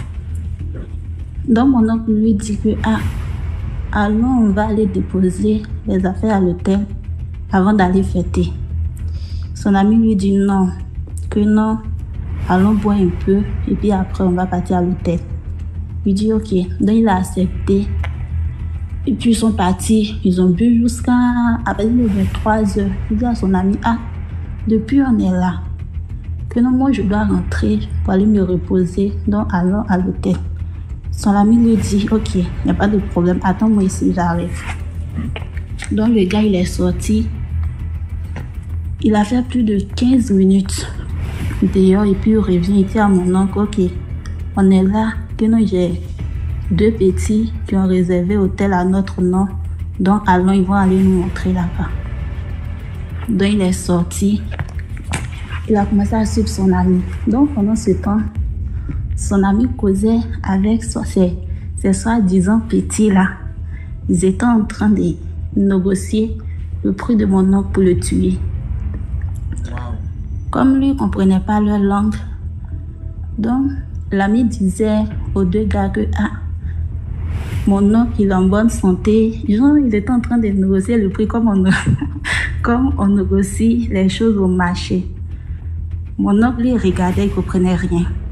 Donc mon oncle lui dit que, ah, allons, on va aller déposer les affaires à l'hôtel avant d'aller fêter. Son ami lui dit non, que non, allons boire un peu et puis après on va partir à l'hôtel. Il dit ok, donc il a accepté. Et puis ils sont partis, ils ont bu jusqu'à après vingt-trois heures. Il dit à son ami, ah, depuis on est là, que non, moi je dois rentrer pour aller me reposer, donc allons à l'hôtel. Son ami lui dit, ok, il n'y a pas de problème, attends-moi ici, j'arrive. Donc le gars, il est sorti. Il a fait plus de quinze minutes dehors et puis il revient, il dit à mon oncle, ok, on est là, que non, j'ai deux petits qui ont réservé hôtel à notre nom. Donc allons, ils vont aller nous montrer là-bas. Donc il est sorti. Il a commencé à suivre son ami. Donc pendant ce temps, son ami causait avec ses, ses soi-disant petits là. Ils étaient en train de négocier le prix de mon oncle pour le tuer. Wow. Comme lui ne comprenait pas leur langue, donc l'ami disait aux deux gars que ah, mon oncle il est en bonne santé. Genre, ils étaient en train de négocier le prix comme on, comme on négocie les choses au marché. Mon oncle il regardait, il ne comprenait rien.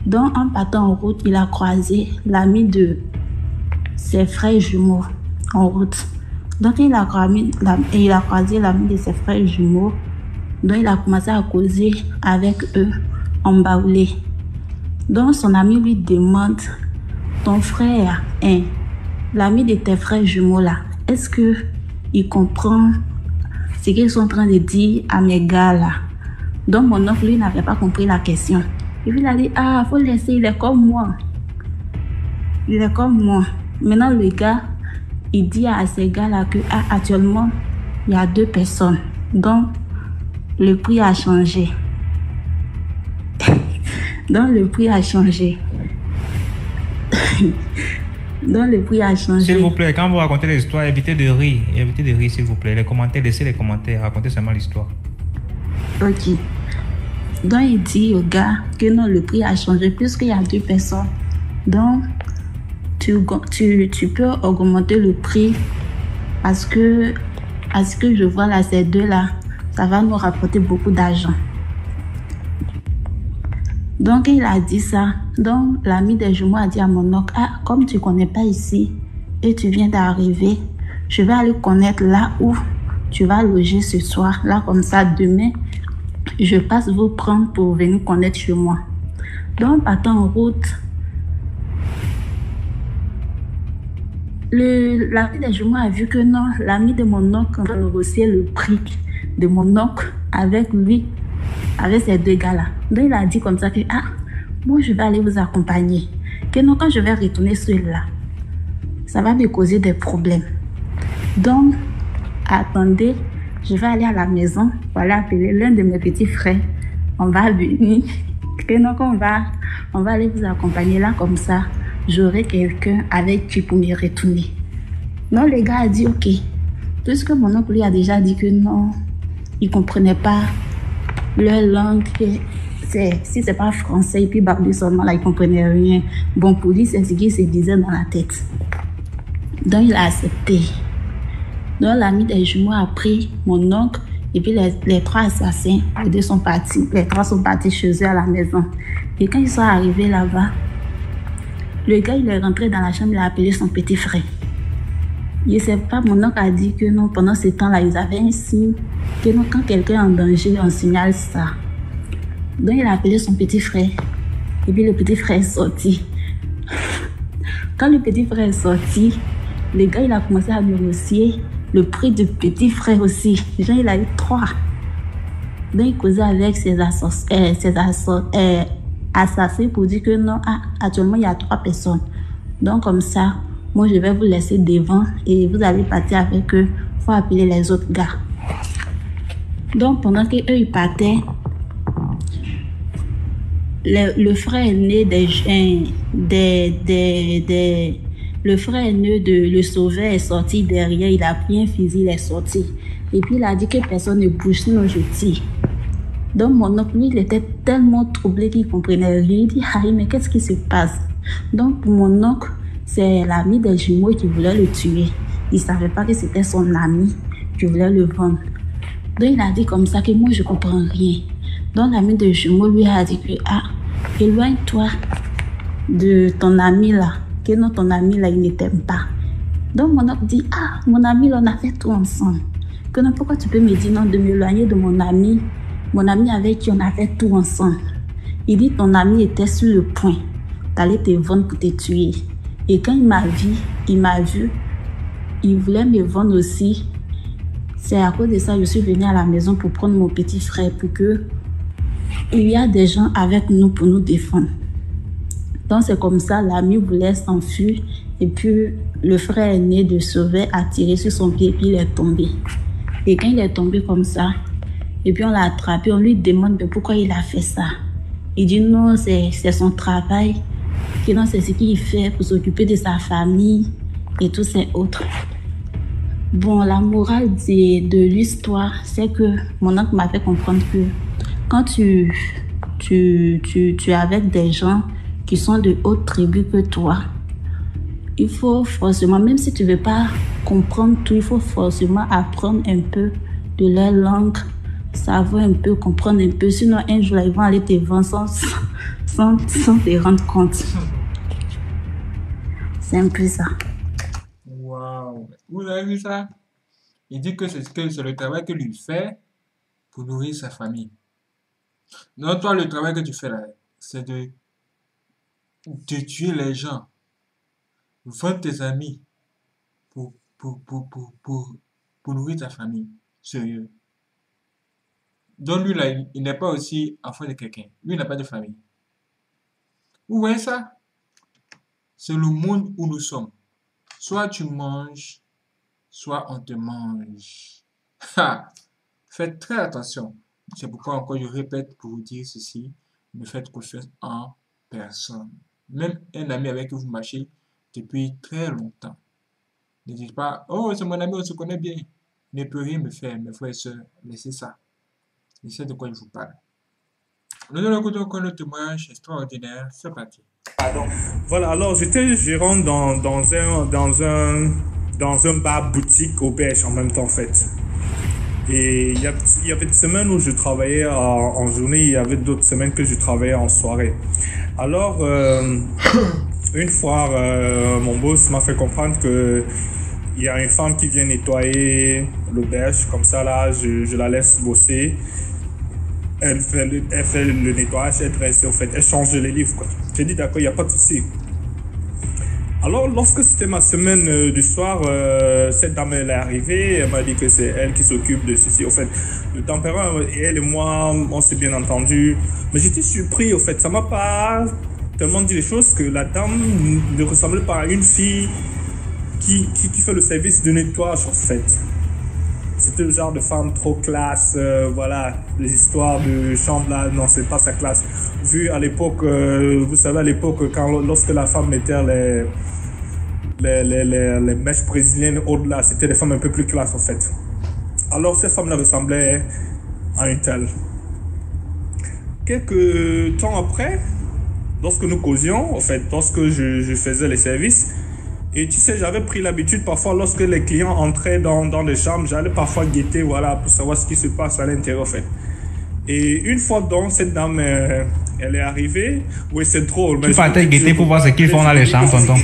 Donc, en partant en route, il a croisé l'ami de ses frères jumeaux en route. Donc, il a croisé, il a croisé l'ami de ses frères jumeaux. Donc, il a commencé à causer avec eux en baoulé. Donc, son ami lui demande, ton frère, hein, l'ami de tes frères jumeaux là, est-ce que il comprend ce qu'ils sont en train de dire à mes gars là? Donc, mon oncle, lui, n'avait pas compris la question. Et puis, il a dit, ah, faut le laisser, il est comme moi. Il est comme moi. Maintenant, le gars, il dit à ces gars-là que, ah, actuellement, il y a deux personnes. Donc, le prix a changé. Donc, le prix a changé. Donc, le prix a changé. S'il vous plaît, quand vous racontez l'histoire, évitez de rire. Évitez de rire, s'il vous plaît. Les commentaires, laissez les commentaires. Racontez seulement l'histoire. Ok. Donc, il dit au gars que non, le prix a changé puisqu'il y a deux personnes. Donc, tu, tu, tu peux augmenter le prix parce que, à ce que je vois là, ces deux-là, ça va nous rapporter beaucoup d'argent. Donc, il a dit ça. Donc, l'ami des jumeaux a dit à mon oncle, ah, comme tu ne connais pas ici et tu viens d'arriver, je vais aller connaître là où tu vas loger ce soir. Là, comme ça, demain, je passe vous prendre pour venir connaître chez moi. Donc, partant en route, l'ami des jumeaux a vu que non, l'ami de mon oncle va négocier le prix de mon oncle avec lui, avec ces deux gars-là. Donc, il a dit comme ça que, ah, moi, je vais aller vous accompagner. Que non, quand je vais retourner celui-là, ça va me causer des problèmes. Donc, attendez, je vais aller à la maison, voilà, appeler l'un de mes petits frères. On va venir. Que non, on va, on va aller vous accompagner là, comme ça, j'aurai quelqu'un avec qui pour me retourner. Non, le gars a dit, ok. Puisque mon oncle lui a déjà dit que non, il ne comprenait pas leur langue, si c'est pas français, et puis Barbu seulement, là, il ne comprenait rien. Bon, pour lui, c'est ce qu'il se disait dans la tête. Donc, il a accepté. Donc, l'ami des jumeaux a pris mon oncle, et puis les, les trois assassins, les deux sont partis. Les trois sont partis chez eux à la maison. Et quand ils sont arrivés là-bas, le gars, il est rentré dans la chambre, il a appelé son petit frère. Je ne sais pas, mon oncle a dit que non, pendant ce temps-là, ils avaient un signe, que non, quand quelqu'un est en danger, on signale ça. Donc, il a appelé son petit frère. Et puis, le petit frère est sorti. Quand le petit frère est sorti, le gars, il a commencé à négocier le prix du petit frère aussi. Genre, il a eu trois. Donc, il causait avec ses, assos, euh, ses assos, euh, assassins pour dire que non, ah, actuellement, il y a trois personnes. Donc, comme ça, moi, je vais vous laisser devant et vous allez partir avec eux. Il faut appeler les autres gars. Donc, pendant qu'eux, ils partaient, le, le frère aîné des, des, des, des, le frère aîné de le sauveur est sorti derrière. Il a pris un fusil, il est sorti. Et puis, il a dit que personne ne bouge, sinon je tire. Donc, mon oncle, lui, il était tellement troublé qu'il ne comprenait rien. Il dit, aïe, mais qu'est-ce qui se passe? Donc, pour mon oncle, c'est l'ami des jumeaux qui voulait le tuer. Il ne savait pas que c'était son ami qui voulait le vendre. Donc, il a dit comme ça que moi, je ne comprends rien. Donc, l'ami des jumeaux lui a dit que, ah, éloigne-toi de ton ami là. Que non, ton ami là, il ne t'aime pas. Donc, mon oncle dit, ah, mon ami là, on a fait tout ensemble. Que non, pourquoi tu peux me dire non de m'éloigner de mon ami? Mon ami avec qui on a fait tout ensemble. Il dit, ton ami était sur le point d'aller te vendre pour te tuer. Et quand il m'a vu, il m'a vu, il voulait me vendre aussi. C'est à cause de ça que je suis venue à la maison pour prendre mon petit frère, pour que il y a des gens avec nous pour nous défendre. Donc c'est comme ça, l'ami voulait s'enfuir et puis le frère aîné de Sauvé a tiré sur son pied et puis il est tombé. Et quand il est tombé comme ça, et puis on l'a attrapé, on lui demande mais pourquoi il a fait ça. Il dit non, c'est son travail. Que non, c'est ce qu'il fait pour s'occuper de sa famille et tous ces autres. Bon, la morale de, de l'histoire, c'est que mon oncle m'a fait comprendre que quand tu, tu, tu, tu es avec des gens qui sont de haute tribu que toi, il faut forcément, même si tu ne veux pas comprendre tout, il faut forcément apprendre un peu de leur langue, savoir un peu, comprendre un peu. Sinon, un jour, ils vont aller te vendre sans, sans, sans te rendre compte. C'est un peu ça. Waouh! Vous avez vu ça? Il dit que c'est que c'est le travail que lui fait pour nourrir sa famille. Non, toi, le travail que tu fais là, c'est de, de tuer les gens, vendre tes amis pour, pour, pour, pour, pour, pour nourrir ta famille. Sérieux. Donc lui là, il, il n'est pas aussi enfant de quelqu'un. Lui, il n'a pas de famille. Vous voyez ça? C'est le monde où nous sommes. Soit tu manges, soit on te mange. Ha! Faites très attention. C'est pourquoi encore je répète pour vous dire ceci. Ne faites confiance en personne. Même un ami avec qui vous marchez depuis très longtemps. Ne dites pas, oh, c'est mon ami, on se connaît bien. Il ne peut rien me faire, mes frères et sœurs. Laissez ça. Je sais de quoi je vous parle. Nous allons écouter encore le témoignage extraordinaire. C'est parti. Voilà, alors j'étais gérant dans, dans, un, dans, un, dans un bar boutique auberge en même temps en fait. Et il y, a, il y avait des semaines où je travaillais en, en journée, il y avait d'autres semaines que je travaillais en soirée. Alors, euh, une fois, euh, mon boss m'a fait comprendre que il y a une femme qui vient nettoyer l'auberge, comme ça là, je, je la laisse bosser. Elle fait, le, elle fait le nettoyage, elle dresse, en fait, elle change les livres, quoi. J'ai dit d'accord, il n'y a pas de souci. Alors, lorsque c'était ma semaine euh, du soir, euh, cette dame elle est arrivée, elle m'a dit que c'est elle qui s'occupe de ceci. En fait, le tempérament, et elle et moi, on s'est bien entendu. Mais j'étais surpris, en fait, ça m'a pas tellement dit les choses que la dame ne ressemblait pas à une fille qui, qui, qui fait le service de nettoyage, en fait. C'était le genre de femme trop classe, euh, voilà, les histoires de chambre là, non, c'est pas sa classe. Vu à l'époque, euh, vous savez, à l'époque, quand lorsque la femme mettait les, les, les, les, les mèches brésiliennes au-delà, c'était des femmes un peu plus classe en fait. Alors, cette femme-là ressemblait à une telle. Quelques temps après, lorsque nous causions, en fait, lorsque je, je faisais les services, et tu sais, j'avais pris l'habitude parfois lorsque les clients entraient dans, dans les chambres, j'allais parfois guetter, voilà, pour savoir ce qui se passe à l'intérieur, en fait. Et une fois donc, cette dame, euh, elle est arrivée. Oui, c'est drôle. Tu partais guetter pour voir ce qu'ils font dans les chambres, tonton.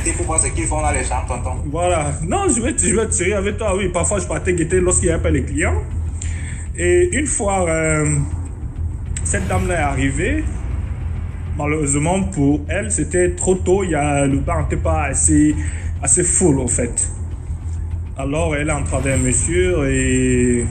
Voilà. Non, je vais, je vais te tirer avec toi. Oui, parfois, je partais guetter lorsqu'il n'y avait pas les clients. Et une fois, euh, cette dame-là est arrivée. Malheureusement, pour elle, c'était trop tôt. Il y a, le bar n'était pas assez... assez full en fait. Alors elle est entrée avec un monsieur et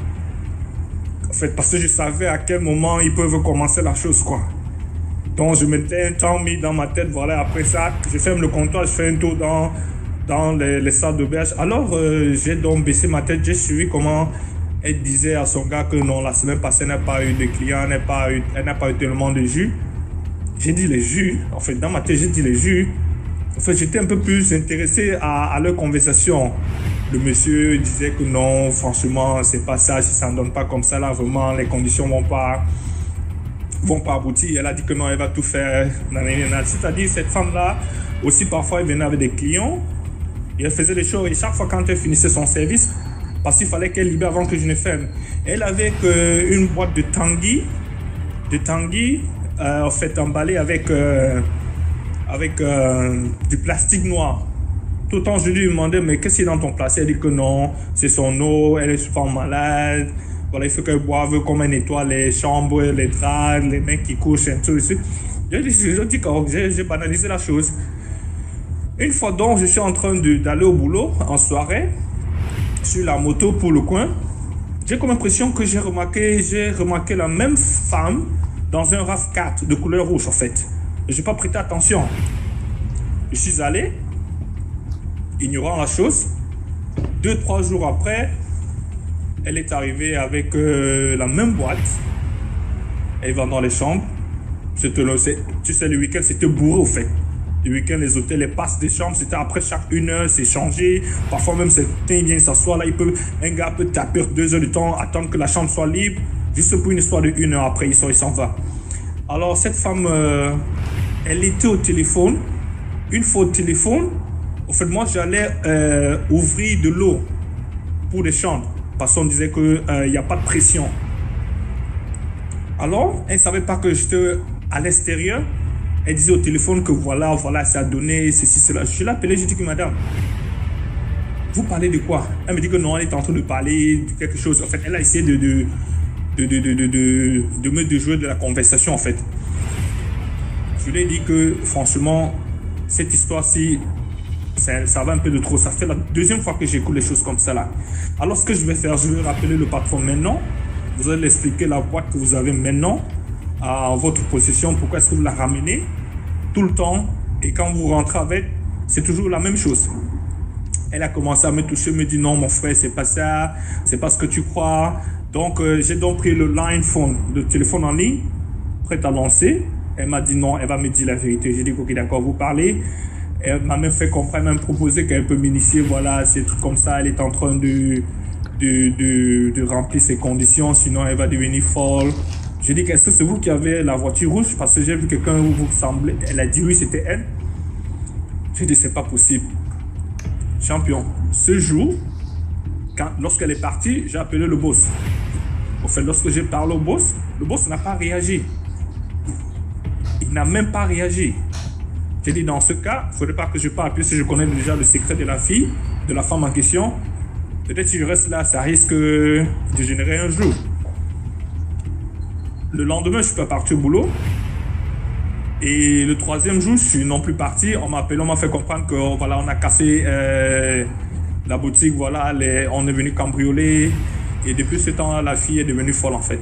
en fait parce que je savais à quel moment ils peuvent commencer la chose quoi. Donc je m'étais un temps mis dans ma tête, voilà, après ça je ferme le comptoir, je fais un tour dans, dans les, les salles d'auberge. Alors euh, j'ai donc baissé ma tête, j'ai suivi comment elle disait à son gars que non, la semaine passée elle n'a pas eu de clients, elle n'a pas eu, elle n'a pas eu tellement de jus. J'ai dit les jus, en fait dans ma tête j'ai dit les jus. En fait, j'étais un peu plus intéressé à, à leur conversation. Le monsieur disait que non, franchement, c'est pas ça, si ça ne donne pas comme ça, là, vraiment, les conditions vont pas, vont pas aboutir. Elle a dit que non, elle va tout faire. C'est-à-dire, cette femme-là, aussi, parfois, elle venait avec des clients, et elle faisait des choses, et chaque fois, quand elle finissait son service, parce qu'il fallait qu'elle libère avant que je ne ferme. Elle avait euh, une boîte de tanguy, de tanguy, euh, en fait, emballée avec... Euh, avec euh, du plastique noir. Tout le temps, je lui demandais, mais qu'est-ce qu'il y a dans ton plastique? Elle dit que non, c'est son eau, elle est souvent malade. Voilà, il faut qu'elle boive comme elle nettoie les chambres, les draps, les mecs qui couchent et tout. Je dis, je dis que j'ai banalisé la chose. Une fois donc, je suis en train d'aller au boulot en soirée, sur la moto pour le coin. J'ai comme impression que j'ai remarqué, j'ai remarqué la même femme dans un RAV quatre de couleur rouge en fait. Je n'ai pas prêté attention. Je suis allé, ignorant la chose. Deux, trois jours après, elle est arrivée avec euh, la même boîte. Elle va dans les chambres. Le, tu sais, le week-end, c'était bourré au fait. Le week-end, les hôtels, les passes des chambres, c'était après chaque une heure, c'est changé. Parfois même, certains viennent s'asseoir là. Il peut, un gars peut taper deux heures de temps, attendre que la chambre soit libre. Juste pour une histoire de une heure après, il sort, il s'en va. Alors, cette femme, euh, elle était au téléphone. Une fois au téléphone, en fait, moi, j'allais euh, ouvrir de l'eau pour les chambres. Parce qu'on disait qu'il n'y euh, a pas de pression. Alors, elle ne savait pas que j'étais à l'extérieur. Elle disait au téléphone que voilà, voilà, ça a donné ceci, cela. Je l'ai appelée, je dis que madame, vous parlez de quoi? Elle me dit que non, elle est en train de parler de quelque chose. En fait, elle a essayé de, de, de, de, de, de, de, de me déjouer de la conversation, en fait. Je lui ai dit que, franchement, cette histoire-ci, ça, ça va un peu de trop. Ça fait la deuxième fois que j'écoute les choses comme ça, là. Alors, ce que je vais faire, je vais rappeler le patron maintenant. Vous allez expliquer la boîte que vous avez maintenant à votre possession. Pourquoi est-ce que vous la ramenez tout le temps? Et quand vous rentrez avec, c'est toujours la même chose. Elle a commencé à me toucher, me dit non, mon frère, c'est pas ça, c'est pas ce que tu crois. Donc, euh, j'ai donc pris le line phone, le téléphone en ligne, prêt à lancer. Elle m'a dit non, elle va me dire la vérité. J'ai dit ok, d'accord, vous parlez. Elle m'a même fait comprendre, même proposé qu'elle peut m'initier, voilà, ces trucs comme ça. Elle est en train de, de, de, de remplir ses conditions, sinon elle va devenir folle. J'ai dit, est-ce que c'est vous qui avez la voiture rouge? Parce que j'ai vu quelqu'un où vous ressemblez. Elle a dit oui, c'était elle. J'ai dit, c'est pas possible. Champion, ce jour, quand, lorsqu'elle est partie, j'ai appelé le boss. En fait, lorsque j'ai parlé au boss, le boss n'a pas réagi. Il n'a même pas réagi. J'ai dit, dans ce cas, il ne faudrait pas que je parle, puisque je connais déjà le secret de la fille, de la femme en question. Peut-être si je reste là, ça risque de générer un jour. Le lendemain, je suis pas parti au boulot. Et le troisième jour, je suis non plus parti. On m'a appelé, on m'a fait comprendre que voilà, on a cassé euh, la boutique, voilà, les, on est venu cambrioler. Et depuis ce temps-là, la fille est devenue folle en fait.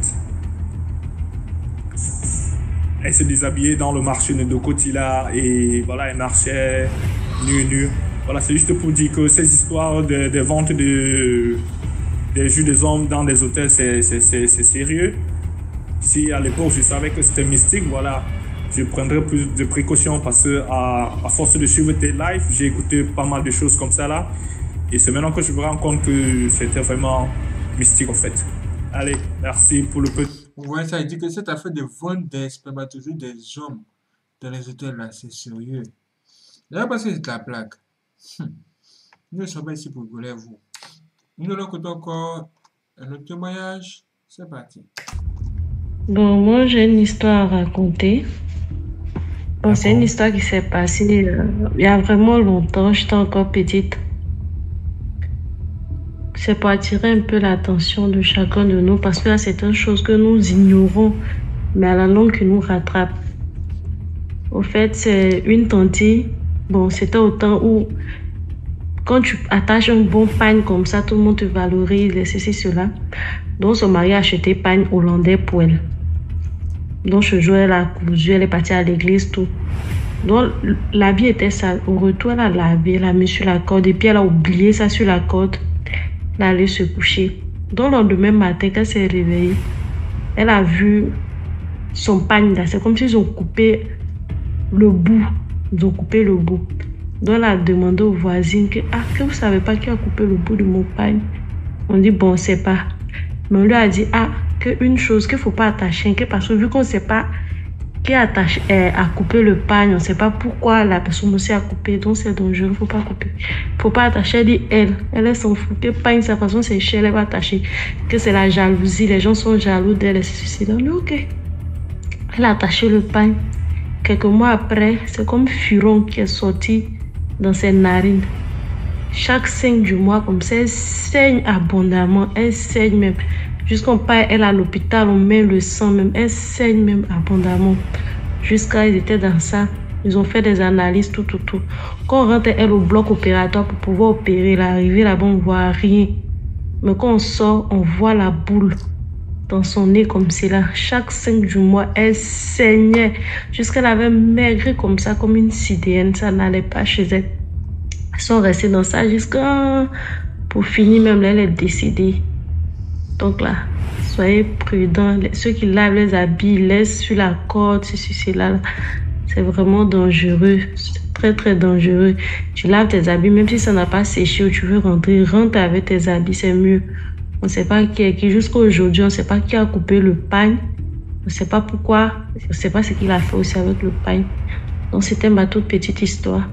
Elle s'est déshabillée dans le marché de Kotila et voilà, elle marchait nue nue. Voilà, c'est juste pour dire que ces histoires de, de vente de, des jus des hommes dans des hôtels, c'est sérieux. Si à l'époque je savais que c'était mystique, voilà, je prendrais plus de précautions parce que à, à force de suivre tes lives, j'ai écouté pas mal de choses comme ça là. Et c'est maintenant que je me rends compte que c'était vraiment mystique en fait. Allez, merci pour le petit. Ouais, ça dit que cette affaire de vente des spermatozoïdes des hommes dans les hôtels là, c'est sérieux. D'ailleurs, parce que c'est la blague. Hum. Nous ne sommes pas ici pour rigoler vous. Nous allons écouter encore un autre témoignage. C'est parti. Bon, moi j'ai une histoire à raconter. Bon, c'est une histoire qui s'est passée euh, il y a vraiment longtemps, j'étais encore petite. C'est pour attirer un peu l'attention de chacun de nous parce que là, c'est une chose que nous ignorons, mais à la longue qui nous rattrape. Au fait, c'est une tante. Bon, c'était au temps où, quand tu attaches un bon pagne comme ça, tout le monde te valorise, et ceci, cela. Donc, son mari a acheté pagne hollandais pour elle. Donc, ce jour, elle a cousu, elle est partie à l'église, tout. Donc, l'habit était sale. Au retour, elle a lavé, elle a mis sur la corde, et puis elle a oublié ça sur la corde. Elle est allée se coucher. Donc, le lendemain matin, quand elle s'est réveillée, elle a vu son pagne là. C'est comme s'ils ont coupé le bout. Ils ont coupé le bout. Donc, elle a demandé aux voisines que, ah, que vous ne savez pas qui a coupé le bout de mon pagne? On dit, bon, on ne sait pas. Mais on lui a dit, ah, qu'une chose qu'il ne faut pas attacher, que parce que vu qu'on ne sait pas qui a, attaché, euh, a coupé le pagne, on ne sait pas pourquoi la personne aussi a coupé, donc c'est dangereux, il ne faut pas couper. Il ne faut pas attacher, elle dit, elle, elle, elle s'en fout, que pagne, sa façon, c'est cher, elle va attacher, que c'est la jalousie, les gens sont jaloux d'elle, elle se suicide. On dit, ok. Elle a attaché le pagne. Quelques mois après, c'est comme Furon qui est sorti dans ses narines. Chaque cinq du mois, comme ça, elle saigne abondamment, elle saigne même. Jusqu'on part, elle à l'hôpital, on met le sang même, elle saigne même abondamment. Jusqu'à ils étaient dans ça, ils ont fait des analyses, tout, tout, tout. Quand on rentre, elle au bloc opératoire pour pouvoir opérer, l'arrivée là-bas, on ne voit rien. Mais quand on sort, on voit la boule dans son nez comme cela. Chaque cinq du mois, elle saignait. Jusqu'elle avait maigri comme ça, comme une sidéenne, ça n'allait pas chez elle. Ils sont restés dans ça jusqu'à... Pour finir, même là, elle est décédée. Donc là, soyez prudents. Ceux qui lavent les habits, laissent sur la corde, ceci, cela. C'est vraiment dangereux. C'est très, très dangereux. Tu laves tes habits, même si ça n'a pas séché ou tu veux rentrer, rentre avec tes habits, c'est mieux. On ne sait pas qui est qui. Jusqu'à aujourd'hui, on ne sait pas qui a coupé le pagne. On ne sait pas pourquoi. On ne sait pas ce qu'il a fait aussi avec le pagne. Donc, c'était ma toute petite histoire.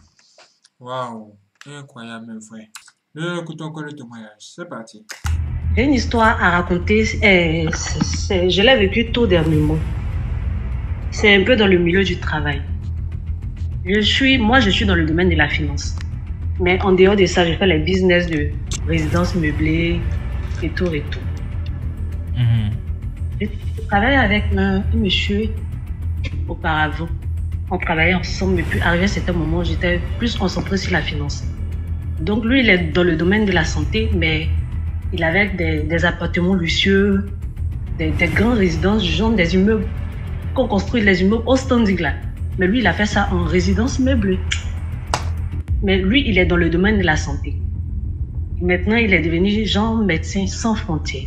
Waouh, incroyable, mes frères. Nous écoutons encore le témoignage. C'est parti. J'ai une histoire à raconter. Euh, je l'ai vécue tout dernièrement. c'est un peu dans le milieu du travail. Je suis, moi, je suis dans le domaine de la finance. Mais en dehors de ça, je fais les business de résidence meublée et tout et tout. Mm-hmm. Je travaillais avec un, un monsieur auparavant. On travaillait ensemble, mais puis arrivé à certains moments, j'étais plus concentrée sur la finance. Donc lui, il est dans le domaine de la santé, mais il avait des, des appartements luxueux, des, des grandes résidences, genre des immeubles, qu'on construit les immeubles au standing là. Mais lui, il a fait ça en résidence meublée. Mais lui, il est dans le domaine de la santé. Maintenant, il est devenu genre médecin sans frontières.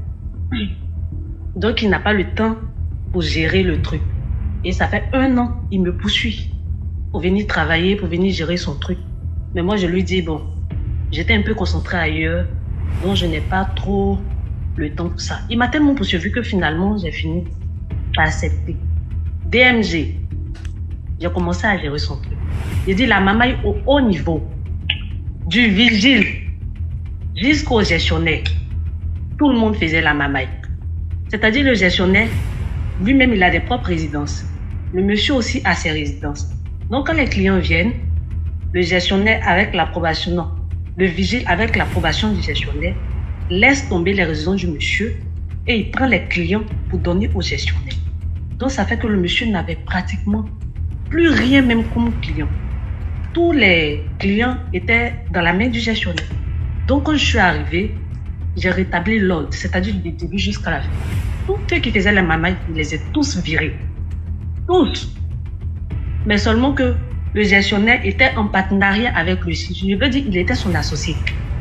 Donc, il n'a pas le temps pour gérer le truc. Et ça fait un an, il me poursuit pour venir travailler, pour venir gérer son truc. Mais moi, je lui dis, bon, j'étais un peu concentrée ailleurs, donc je n'ai pas trop le temps pour ça. Il m'a tellement poursuivi que finalement, j'ai fini par accepter. D M G, j'ai commencé à gérer son truc. J'ai dit, la mamaille au haut niveau, du vigile jusqu'au gestionnaire, tout le monde faisait la mamaille. C'est-à-dire le gestionnaire, lui-même, il a des propres résidences. Le monsieur aussi a ses résidences. Donc, quand les clients viennent, le gestionnaire avec l'approbation, non, le vigile avec l'approbation du gestionnaire, laisse tomber les résidences du monsieur et il prend les clients pour donner au gestionnaire. Donc, ça fait que le monsieur n'avait pratiquement plus rien même comme client. Tous les clients étaient dans la main du gestionnaire. Donc, quand je suis arrivée, j'ai rétabli l'ordre, c'est-à-dire du début jusqu'à la fin. Tous ceux qui faisaient la mamaille, ils les ai tous virés. Tous. Mais seulement que le gestionnaire était en partenariat avec lui. Je veux dire, il était son associé.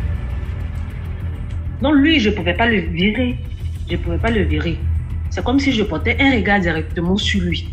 Donc lui, je ne pouvais pas le virer. Je ne pouvais pas le virer. C'est comme si je portais un regard directement sur lui.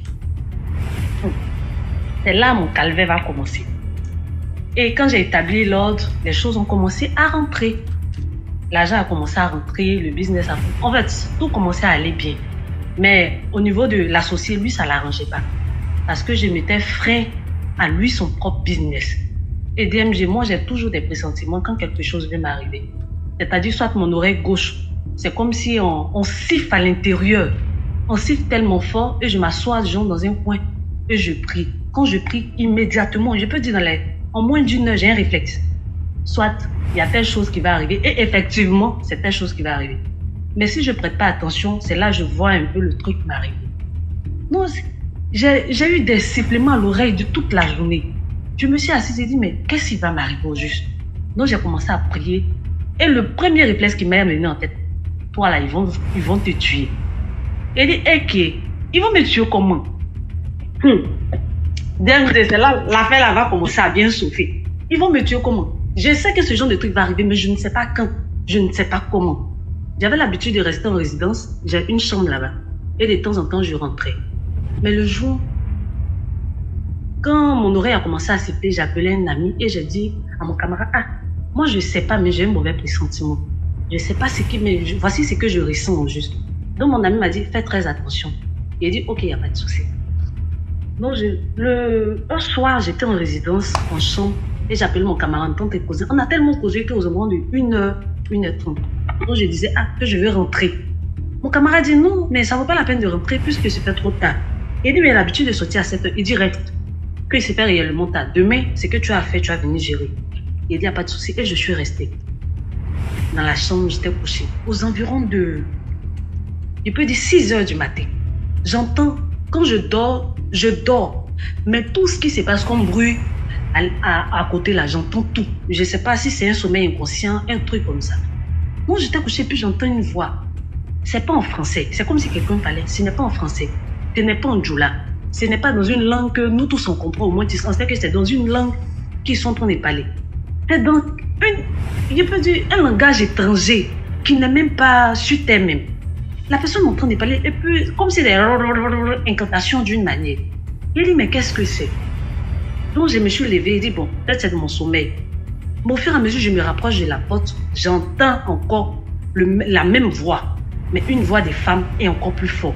C'est là mon calvaire va commencer. Et quand j'ai établi l'ordre, les choses ont commencé à rentrer. L'argent a commencé à rentrer, le business a... En fait, tout commençait à aller bien. Mais au niveau de l'associé, lui, ça ne l'arrangeait pas. Parce que je mettais frein à lui, son propre business. Et D M G, moi, j'ai toujours des pressentiments quand quelque chose vient m'arriver. C'est-à-dire, soit mon oreille gauche, c'est comme si on, on siffle à l'intérieur. On siffle tellement fort et je m'assois genre dans un coin et je prie. Quand je prie, immédiatement, je peux dire dans les... en moins d'une heure, j'ai un réflexe. Soit il y a telle chose qui va arriver et effectivement, c'est telle chose qui va arriver. Mais si je ne prête pas attention, c'est là que je vois un peu le truc m'arriver. Non, j'ai eu des sifflements à l'oreille de toute la journée. Je me suis assise et dit, mais qu'est-ce qui va m'arriver au juste? Donc j'ai commencé à prier. Et le premier réflexe qui m'a venu en tête, toi là, ils vont, ils vont te tuer. Et dit, ok, ils vont me tuer comment? Hum. C'est là, l'affaire là va commencer à bien chauffer. Ils vont me tuer comment? Je sais que ce genre de truc va arriver, mais je ne sais pas quand. Je ne sais pas comment. J'avais l'habitude de rester en résidence. J'ai une chambre là-bas. Et de temps en temps, je rentrais. Mais le jour, quand mon oreille a commencé à siffler, j'ai appelé un ami et j'ai dit à mon camarade, ah, moi je ne sais pas, mais j'ai un mauvais pressentiment. Je ne sais pas ce qui, mais je, voici ce que je ressens au juste. Donc mon ami m'a dit, fais très attention. Il a dit, ok, il n'y a pas de souci. Donc je, le, un soir, j'étais en résidence, en chambre, et j'appelle mon camarade, tant et causé. On a tellement causé qu'aux moments de une heure, une heure trente. Donc je disais, ah, que je vais rentrer. Mon camarade dit, non, mais ça ne vaut pas la peine de rentrer puisque c'est trop tard. Il dit, mais il a l'habitude de sortir à sept heures. Il dit, reste. Que c'est pas réellement tard. Demain, ce que tu as fait, tu vas venir gérer. Il dit, il n'y a pas de souci. Et je suis restée. Dans la chambre, j'étais couchée. Aux environs de, je peux dire six heures du matin. J'entends, quand je dors, je dors. Mais tout ce qui se passe comme bruit à, à, à côté là, j'entends tout. Je ne sais pas si c'est un sommeil inconscient, un truc comme ça. Moi, j'étais couchée, puis j'entends une voix. C'est pas en français. C'est comme si quelqu'un parlait. Ce n'est pas en français. Ce n'est pas en djoula. Ce n'est pas dans une langue que nous tous on comprend au moins. On sait que c'est dans une langue qu'ils sont en train de parler. C'est dans une, je peux dire, un langage étranger qui n'est même pas sur terre même. La personne est en train de parler et puis comme si des incantations d'une manière. Il dit, mais qu'est-ce que c'est? Donc je me suis levée et dit, bon, peut-être c'est de mon sommeil. Mais au fur et à mesure, je me rapproche de la porte, j'entends encore le, la même voix, mais une voix des femmes est encore plus forte.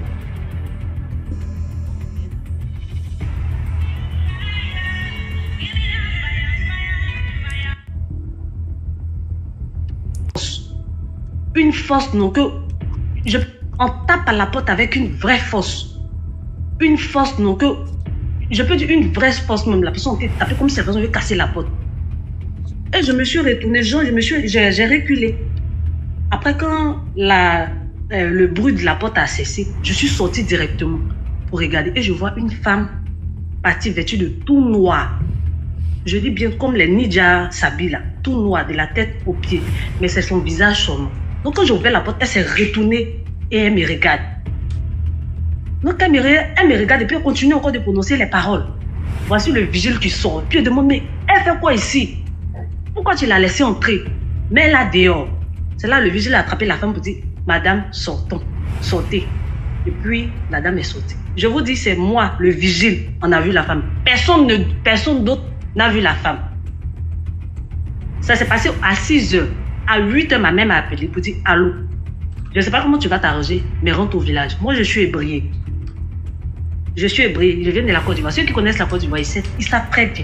Une force, non, que je, on tape à la porte avec une vraie force. une force, non, que je peux dire une vraie force même. La personne était tapée comme si la personne avait cassé la porte. Et je me suis retournée, genre, je me suis, j'ai, j'ai reculé. Après, quand la, euh, le bruit de la porte a cessé, je suis sortie directement pour regarder. Et je vois une femme partie vêtue de tout noir. Je dis bien comme les ninjas s'habillent là, tout noir, de la tête aux pieds. Mais c'est son visage seulement. Donc quand j'ai ouvert la porte, elle s'est retournée et elle me regarde. Donc elle me, elle me regarde et puis elle continue encore de prononcer les paroles. Voici le vigile qui sort. Puis elle demande, mais elle fait quoi ici? Pourquoi tu l'as laissée entrer? Mais elle là dehors. C'est là le vigile a attrapé la femme pour dire, madame, sortons, sortez. Et puis la dame est sortie. Je vous dis, c'est moi, le vigile, on a vu la femme. Personne, ne, personne d'autre n'a vu la femme. Ça s'est passé à six heures. À huit heures, ma mère m'a appelé pour dire, allô, je ne sais pas comment tu vas t'arranger, mais rentre au village. Moi, je suis ébriée. Je suis ébriée. Je viens de la Côte d'Ivoire. Ceux qui connaissent la Côte d'Ivoire, ils savent, ils savent très bien.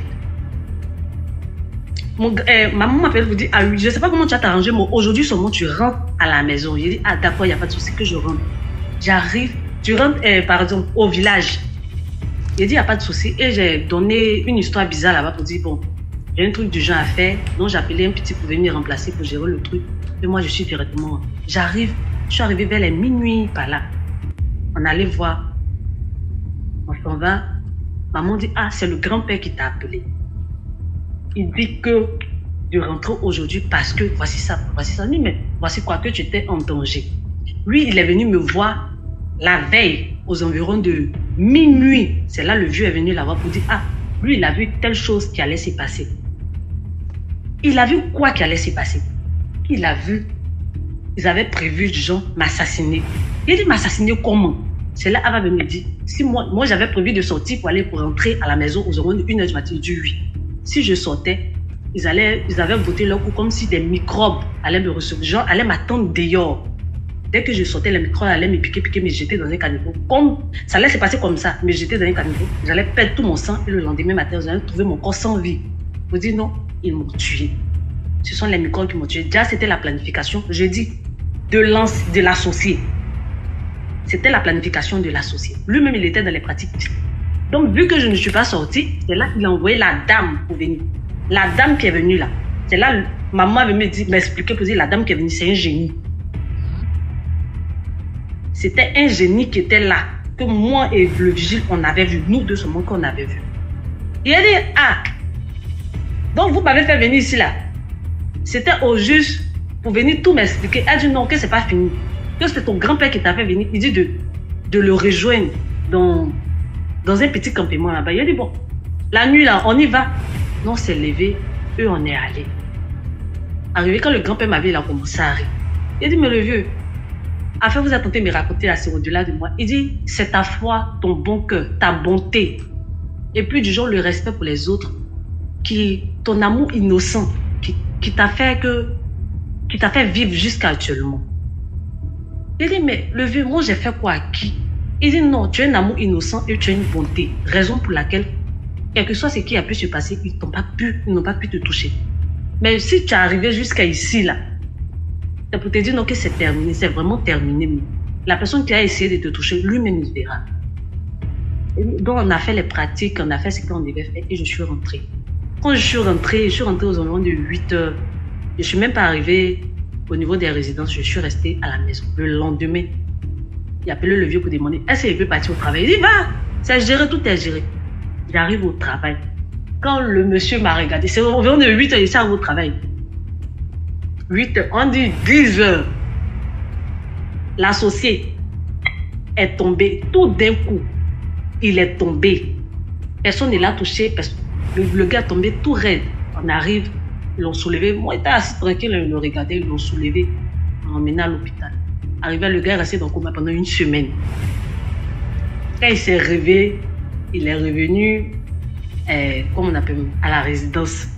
Mon, euh, maman m'appelle pour dire, ah oui, je ne sais pas comment tu vas t'arranger, mais aujourd'hui seulement tu rentres à la maison. J'ai dit, ah d'accord, il n'y a pas de souci que je rentre. J'arrive, tu rentres, euh, par exemple, au village. J'ai dit, il n'y a pas de souci. Et j'ai donné une histoire bizarre là-bas pour dire, bon, j'ai un truc du genre à faire. Donc j'ai appelé un petit pour venir remplacer pour gérer le truc. Et moi, je suis directement. J'arrive, je suis arrivée vers les minuit par là. On allait voir. On s'en va. Maman dit, ah, c'est le grand-père qui t'a appelé. Il dit que de rentrer aujourd'hui parce que voici ça, voici ça. Oui, mais voici quoi, que tu étais en danger. Lui, il est venu me voir la veille aux environs de minuit. C'est là le vieux est venu la voir pour dire, ah, lui, il a vu telle chose qui allait se passer. Il a vu quoi qui allait se passer? Il a vu, ils avaient prévu du genre m'assassiner. Il a dit, m'assassiner comment? C'est là qu'elle va me dire, si moi, moi j'avais prévu de sortir pour aller pour rentrer à la maison aux environs de une heure du matin, du oui. Si je sortais, ils, allaient, ils avaient voté leur coup comme si des microbes allaient me recevoir. Genre, allaient m'attendre dehors. Dès que je sortais, les microbes allaient me piquer, piquer, me jeter dans un caniveau. Comme, ça allait se passer comme ça, me jeter dans un caniveau. J'allais perdre tout mon sang et le lendemain matin, j'allais trouver mon corps sans vie. Vous dites non, ils m'ont tué. Ce sont les microbes qui m'ont tué. Déjà, c'était la planification, je dis, de l'associé. C'était la planification de l'associé. Lui-même, il était dans les pratiques. Donc, vu que je ne suis pas sortie, c'est là qu'il a envoyé la dame pour venir. La dame qui est venue là. C'est là, maman avait m'expliquer, pour dire, la dame qui est venue, c'est un génie. C'était un génie qui était là, que moi et le vigile, on avait vu. Nous deux seulement qu'on avait vu. Il a dit, ah, donc vous m'avez fait venir ici là. C'était au juge pour venir tout m'expliquer. Elle a dit non, que c'est pas fini. Que c'est ton grand-père qui t'a fait venir. Il dit de, de le rejoindre dans... dans un petit campement là-bas. Il a dit, bon, la nuit là, on y va. Non, on s'est levé, eux, on est allés. Arrivé quand le grand-père m'avait, il a commencé à rire. Il a dit, mais le vieux, afin vous a tenté de me raconter là, c'est au-delà de moi. Il dit, c'est ta foi, ton bon cœur, ta bonté. Et puis du genre le respect pour les autres, qui, ton amour innocent, qui, qui t'a fait que, qui t'a fait vivre jusqu'à actuellement. Il dit, mais le vieux, moi j'ai fait quoi à qui? Il dit non, tu as un amour innocent et tu as une bonté. Raison pour laquelle, quel que soit ce qui a pu se passer, ils n'ont pas pu, ils n'ont pas pu te toucher. Mais si tu es arrivé jusqu'à ici, là, c'est pour te dire non, que c'est terminé, c'est vraiment terminé. La personne qui a essayé de te toucher, lui-même, il verra. Et donc, on a fait les pratiques, on a fait ce qu'on devait faire et je suis rentrée. Quand je suis rentrée, je suis rentrée aux environs de huit heures. Je ne suis même pas arrivée au niveau des résidences, je suis restée à la maison. Le lendemain, il a appelé le vieux pour demander, est-ce qu'il veut partir au travail? Il dit, va, c'est géré, tout est géré. J'arrive au travail. Quand le monsieur m'a regardé, c'est environ de huit heures, il s'arrive au travail. huit heures, on dit dix heures. L'associé est tombé tout d'un coup. Il est tombé. Personne ne l'a touché. Le, le gars est tombé tout raide. On arrive, ils l'ont soulevé. Moi, j'étais assis tranquille, ils l'ont regardé, ils l'ont soulevé. On l'a emmené à l'hôpital. Arrivé, le gars est resté dans le coma pendant une semaine. Quand il s'est réveillé, il est revenu, euh, comme on appelle, à la résidence.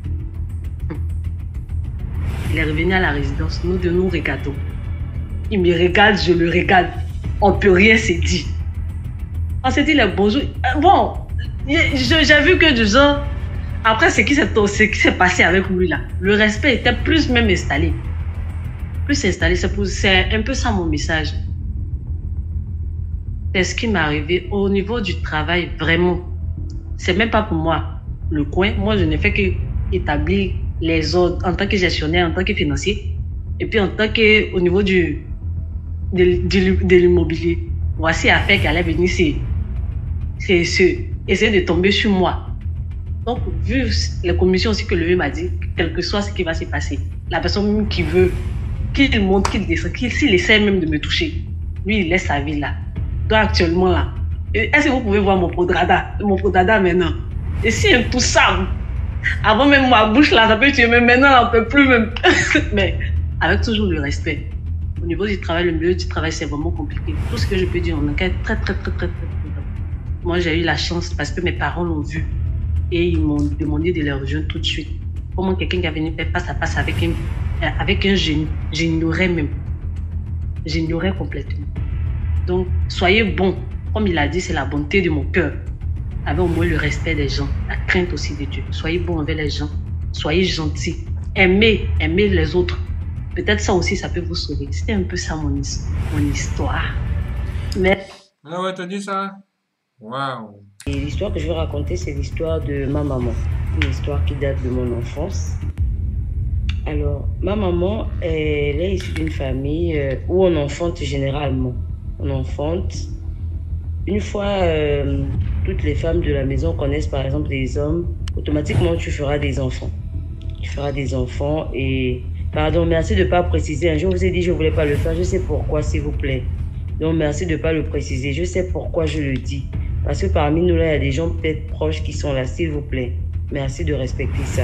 Il est revenu à la résidence. Nous deux nous regardons. Il me regarde, je le regarde. On ne peut rien se dire. On s'est dit les bonjours. Bon, j'ai vu que du genre, après ce qui s'est passé avec lui là, le respect était plus même installé. Plus installé, c'est un peu ça mon message. C'est ce qui m'est arrivé au niveau du travail, vraiment. C'est même pas pour moi, le coin. Moi, je n'ai fait que établir les ordres en tant que gestionnaire, en tant que financier. Et puis en tant que, au niveau du, de, de, de l'immobilier. Voici affaire qui allait venir, c'est, c'est, c'est essayer de tomber sur moi. Donc, vu les commissions aussi que le m'a dit, quel que soit ce qui va se passer, la personne même qui veut, qu'il monte, qu'il descend, qu'il s'il essaie même de me toucher, lui, il laisse sa vie là. Donc, actuellement là, est-ce que vous pouvez voir mon podada, mon podada maintenant? Et si tout ça, avant même ma bouche là, ça peut tuer, mais maintenant, on ne peut plus même. Mais avec toujours le respect. Au niveau du travail, le milieu du travail, c'est vraiment compliqué. Tout ce que je peux dire, on est très, très, très, très, très, très. Moi, j'ai eu la chance parce que mes parents l'ont vu. Et ils m'ont demandé de les rejoindre tout de suite. Comment quelqu'un qui a venu faire face à face avec un, avec un génie, j'ignorais même. J'ignorais complètement. Donc, soyez bons. Comme il a dit, c'est la bonté de mon cœur. Avec au moins le respect des gens, la crainte aussi de Dieu. Soyez bons envers les gens. Soyez gentils. Aimez, aimez les autres. Peut-être ça aussi, ça peut vous sauver. C'était un peu ça mon, mon histoire. Mais... Alors, ouais, t'as dit ça? Waouh! Et l'histoire que je vais raconter, c'est l'histoire de ma maman. Une histoire qui date de mon enfance. Alors, ma maman, elle est issue d'une famille où on enfante généralement. On enfante. Une fois, euh, toutes les femmes de la maison connaissent par exemple des hommes, automatiquement tu feras des enfants. Tu feras des enfants et... Pardon, merci de ne pas préciser. Je vous ai dit que je ne voulais pas le faire. Je sais pourquoi, s'il vous plaît. Donc, merci de ne pas le préciser. Je sais pourquoi je le dis. Parce que parmi nous, là, il y a des gens peut-être proches qui sont là, s'il vous plaît. Merci de respecter ça.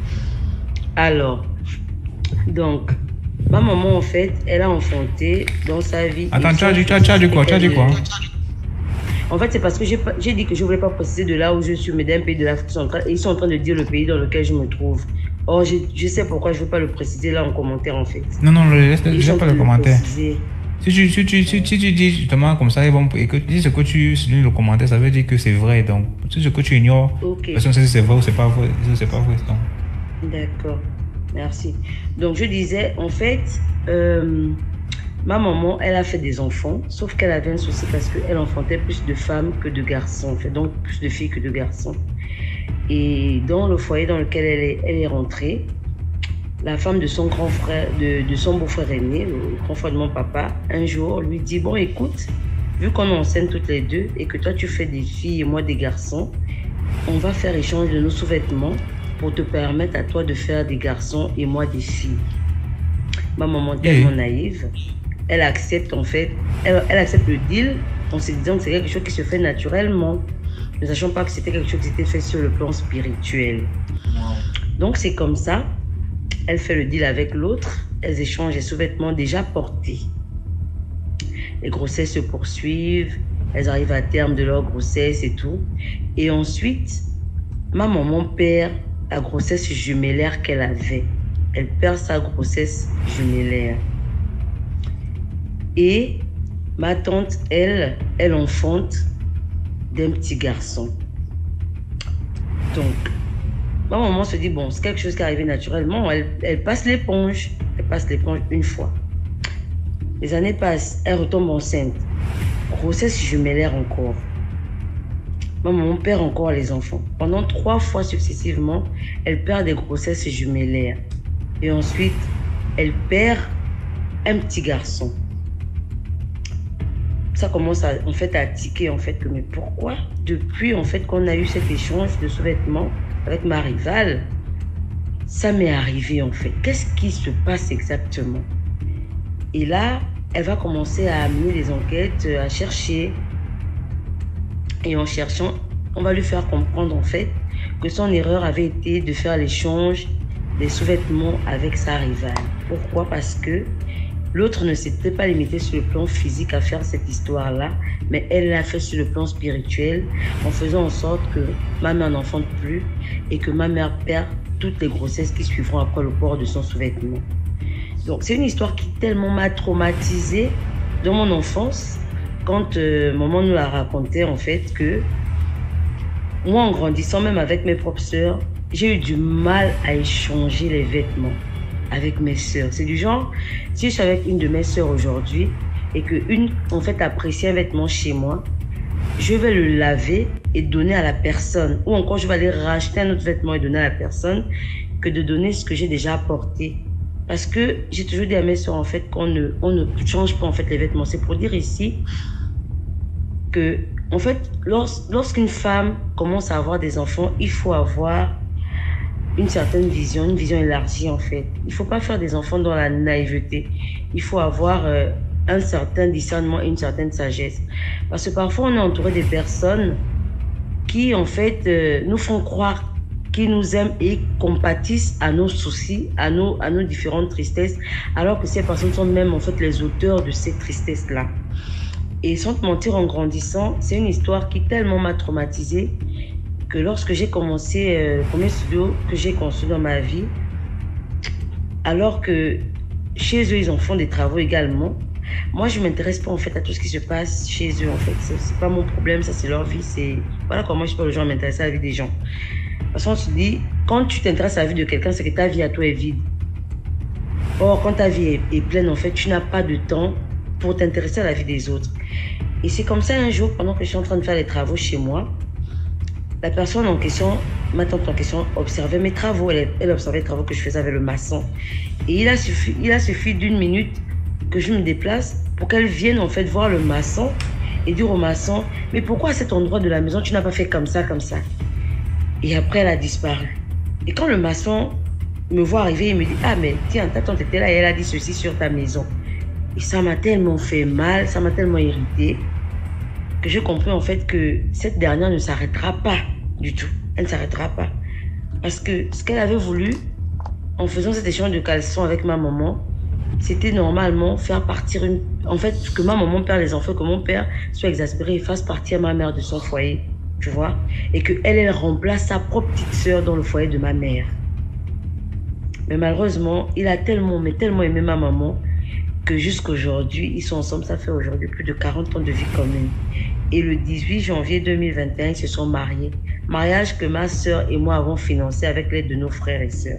Alors, donc, ma maman, en fait, elle a enfanté dans sa vie... Attends, tu as dit, tu as, tu as dit quoi? Tu as dit quoi? En fait, c'est parce que j'ai dit que je ne voulais pas préciser de là où je suis, mais d'un pays de l'Afrique centrale. Et ils sont en train de dire le pays dans lequel je me trouve. Or, je, je sais pourquoi je ne veux pas le préciser là en commentaire, en fait. Non, non, laisse, laisse pas le commentaire. Si tu, si, tu, si, si tu dis justement comme ça, bon, et que tu dis ce que tu soulignes le commentaire, ça veut dire que c'est vrai. Donc, si ce que tu ignores, okay. Personne ne sait si c'est vrai ou c'est pas vrai. C'est pas vrai. D'accord, merci. Donc, je disais, en fait, euh, ma maman, elle a fait des enfants, sauf qu'elle avait un souci parce qu'elle enfantait plus de femmes que de garçons, en fait, donc plus de filles que de garçons. Et dans le foyer dans lequel elle est, elle est rentrée, la femme de son grand frère, de, de son beau-frère aîné, le grand frère de mon papa, un jour lui dit, bon écoute, vu qu'on est enceintes toutes les deux et que toi tu fais des filles et moi des garçons, on va faire échange de nos sous-vêtements pour te permettre à toi de faire des garçons et moi des filles. Ma maman tellement mmh. naïve, elle accepte en fait, elle, elle accepte le deal en se disant que c'est quelque chose qui se fait naturellement. Ne sachant pas que c'était quelque chose qui s'était fait sur le plan spirituel. Donc c'est comme ça, elle fait le deal avec l'autre, elles échangent les sous-vêtements déjà portés. Les grossesses se poursuivent, elles arrivent à terme de leur grossesse et tout. Et ensuite, ma maman perd la grossesse jumellaire qu'elle avait. Elle perd sa grossesse jumellaire. Et ma tante, elle, elle enfante d'un petit garçon. Donc, ma maman se dit, bon, c'est quelque chose qui est arrivé naturellement. Elle, elle passe l'éponge. Elle passe l'éponge une fois. Les années passent. Elle retombe enceinte. Grossesse jumellaire encore. Ma maman perd encore les enfants. Pendant trois fois successivement, elle perd des grossesses jumellaires. Et ensuite, elle perd un petit garçon. Ça commence à, en fait, à tiquer, en fait, que mais pourquoi, depuis, en fait, qu'on a eu cet échange de sous-vêtements avec ma rivale, ça m'est arrivé, en fait. Qu'est-ce qui se passe exactement? Et là, elle va commencer à amener des enquêtes, à chercher. Et en cherchant, on va lui faire comprendre, en fait, que son erreur avait été de faire l'échange des sous-vêtements avec sa rivale. Pourquoi? Parce que l'autre ne s'était pas limité sur le plan physique à faire cette histoire-là, mais elle l'a fait sur le plan spirituel en faisant en sorte que ma mère n'enfante plus et que ma mère perd toutes les grossesses qui suivront après le port de son sous-vêtement. Donc c'est une histoire qui tellement m'a traumatisée dans mon enfance quand euh, maman nous a raconté en fait que moi en grandissant même avec mes propres sœurs, j'ai eu du mal à échanger les vêtements avec mes sœurs. C'est du genre, si je suis avec une de mes sœurs aujourd'hui, et que une, en fait, apprécie un vêtement chez moi, je vais le laver et donner à la personne. Ou encore, je vais aller racheter un autre vêtement et donner à la personne que de donner ce que j'ai déjà apporté. Parce que j'ai toujours dit à mes soeurs, en fait, qu'on ne, on ne change pas, en fait, les vêtements. C'est pour dire ici que, en fait, lors, lorsqu'une femme commence à avoir des enfants, il faut avoir une certaine vision, une vision élargie, en fait. Il ne faut pas faire des enfants dans la naïveté. Il faut avoir euh, un certain discernement et une certaine sagesse. Parce que parfois, on est entouré des personnes qui, en fait, euh, nous font croire qu'ils nous aiment et compatissent à nos soucis, à nos, à nos différentes tristesses, alors que ces personnes sont même, en fait, les auteurs de ces tristesses-là. Et sans te mentir, en grandissant, c'est une histoire qui tellement m'a traumatisée que lorsque j'ai commencé euh, le premier studio que j'ai conçu dans ma vie, alors que chez eux, ils en font des travaux également, moi, je ne m'intéresse pas en fait à tout ce qui se passe chez eux, en fait. Ce n'est pas mon problème, ça c'est leur vie. C'est... Voilà comment je parle aux gens à m'intéresser à la vie des gens. Parce qu'on se dit, quand tu t'intéresses à la vie de quelqu'un, c'est que ta vie à toi est vide. Or, quand ta vie est, est pleine, en fait, tu n'as pas de temps pour t'intéresser à la vie des autres. Et c'est comme ça un jour, pendant que je suis en train de faire les travaux chez moi, la personne en question, ma tante en question, observait mes travaux. Elle, elle observait les travaux que je faisais avec le maçon. Et il a suffi, il a suffi d'une minute que je me déplace pour qu'elle vienne en fait voir le maçon et dire au maçon, mais pourquoi à cet endroit de la maison, tu n'as pas fait comme ça, comme ça? Et après, elle a disparu. Et quand le maçon me voit arriver, il me dit, ah mais tiens, ta tante était là et elle a dit ceci sur ta maison. Et ça m'a tellement fait mal, ça m'a tellement irrité, que j'ai compris en fait que cette dernière ne s'arrêtera pas du tout. Elle ne s'arrêtera pas. Parce que ce qu'elle avait voulu, en faisant cet échange de caleçons avec ma maman, c'était normalement faire partir une... En fait, que ma maman perd les enfants, que mon père soit exaspéré et fasse partir ma mère de son foyer, tu vois. Et qu'elle, elle remplace sa propre petite sœur dans le foyer de ma mère. Mais malheureusement, il a tellement, mais tellement aimé ma maman que jusqu'aujourd'hui, ils sont ensemble, ça fait aujourd'hui plus de quarante ans de vie commune. Et le dix-huit janvier deux mille vingt et un, ils se sont mariés. Mariage que ma sœur et moi avons financé avec l'aide de nos frères et sœurs.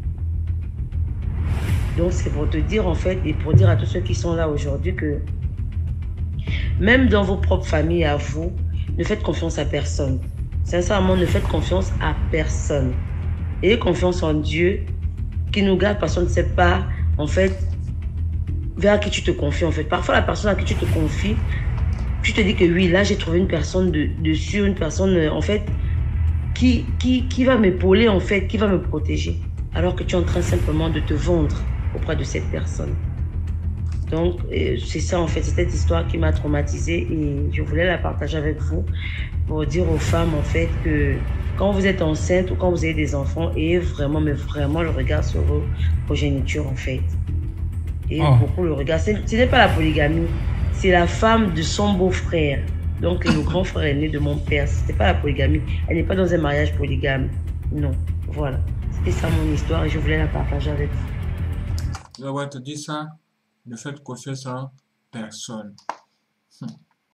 Donc c'est pour te dire en fait, et pour dire à tous ceux qui sont là aujourd'hui que même dans vos propres familles à vous, ne faites confiance à personne. Sincèrement, ne faites confiance à personne. Ayez confiance en Dieu qui nous garde parce qu'on ne sait pas en fait vers qui tu te confies en fait. Parfois la personne à qui tu te confies, tu te dis que oui, là j'ai trouvé une personne de, de sûre, une personne en fait qui, qui, qui va m'épauler en fait, qui va me protéger. Alors que tu es en train simplement de te vendre auprès de cette personne. Donc, c'est ça en fait, c'est cette histoire qui m'a traumatisée et je voulais la partager avec vous pour dire aux femmes en fait que quand vous êtes enceinte ou quand vous avez des enfants, ayez vraiment, mais vraiment le regard sur vos progénitures en fait. Et oh. beaucoup le regard. Ce n'est pas la polygamie, c'est la femme de son beau-frère. Donc, le grand frère aîné de mon père, c'était pas la polygamie. Elle n'est pas dans un mariage polygame. Non, voilà. C'était ça mon histoire et je voulais la partager avec vous. Je vais te dire ça, ne faites confiance à personne. Hum.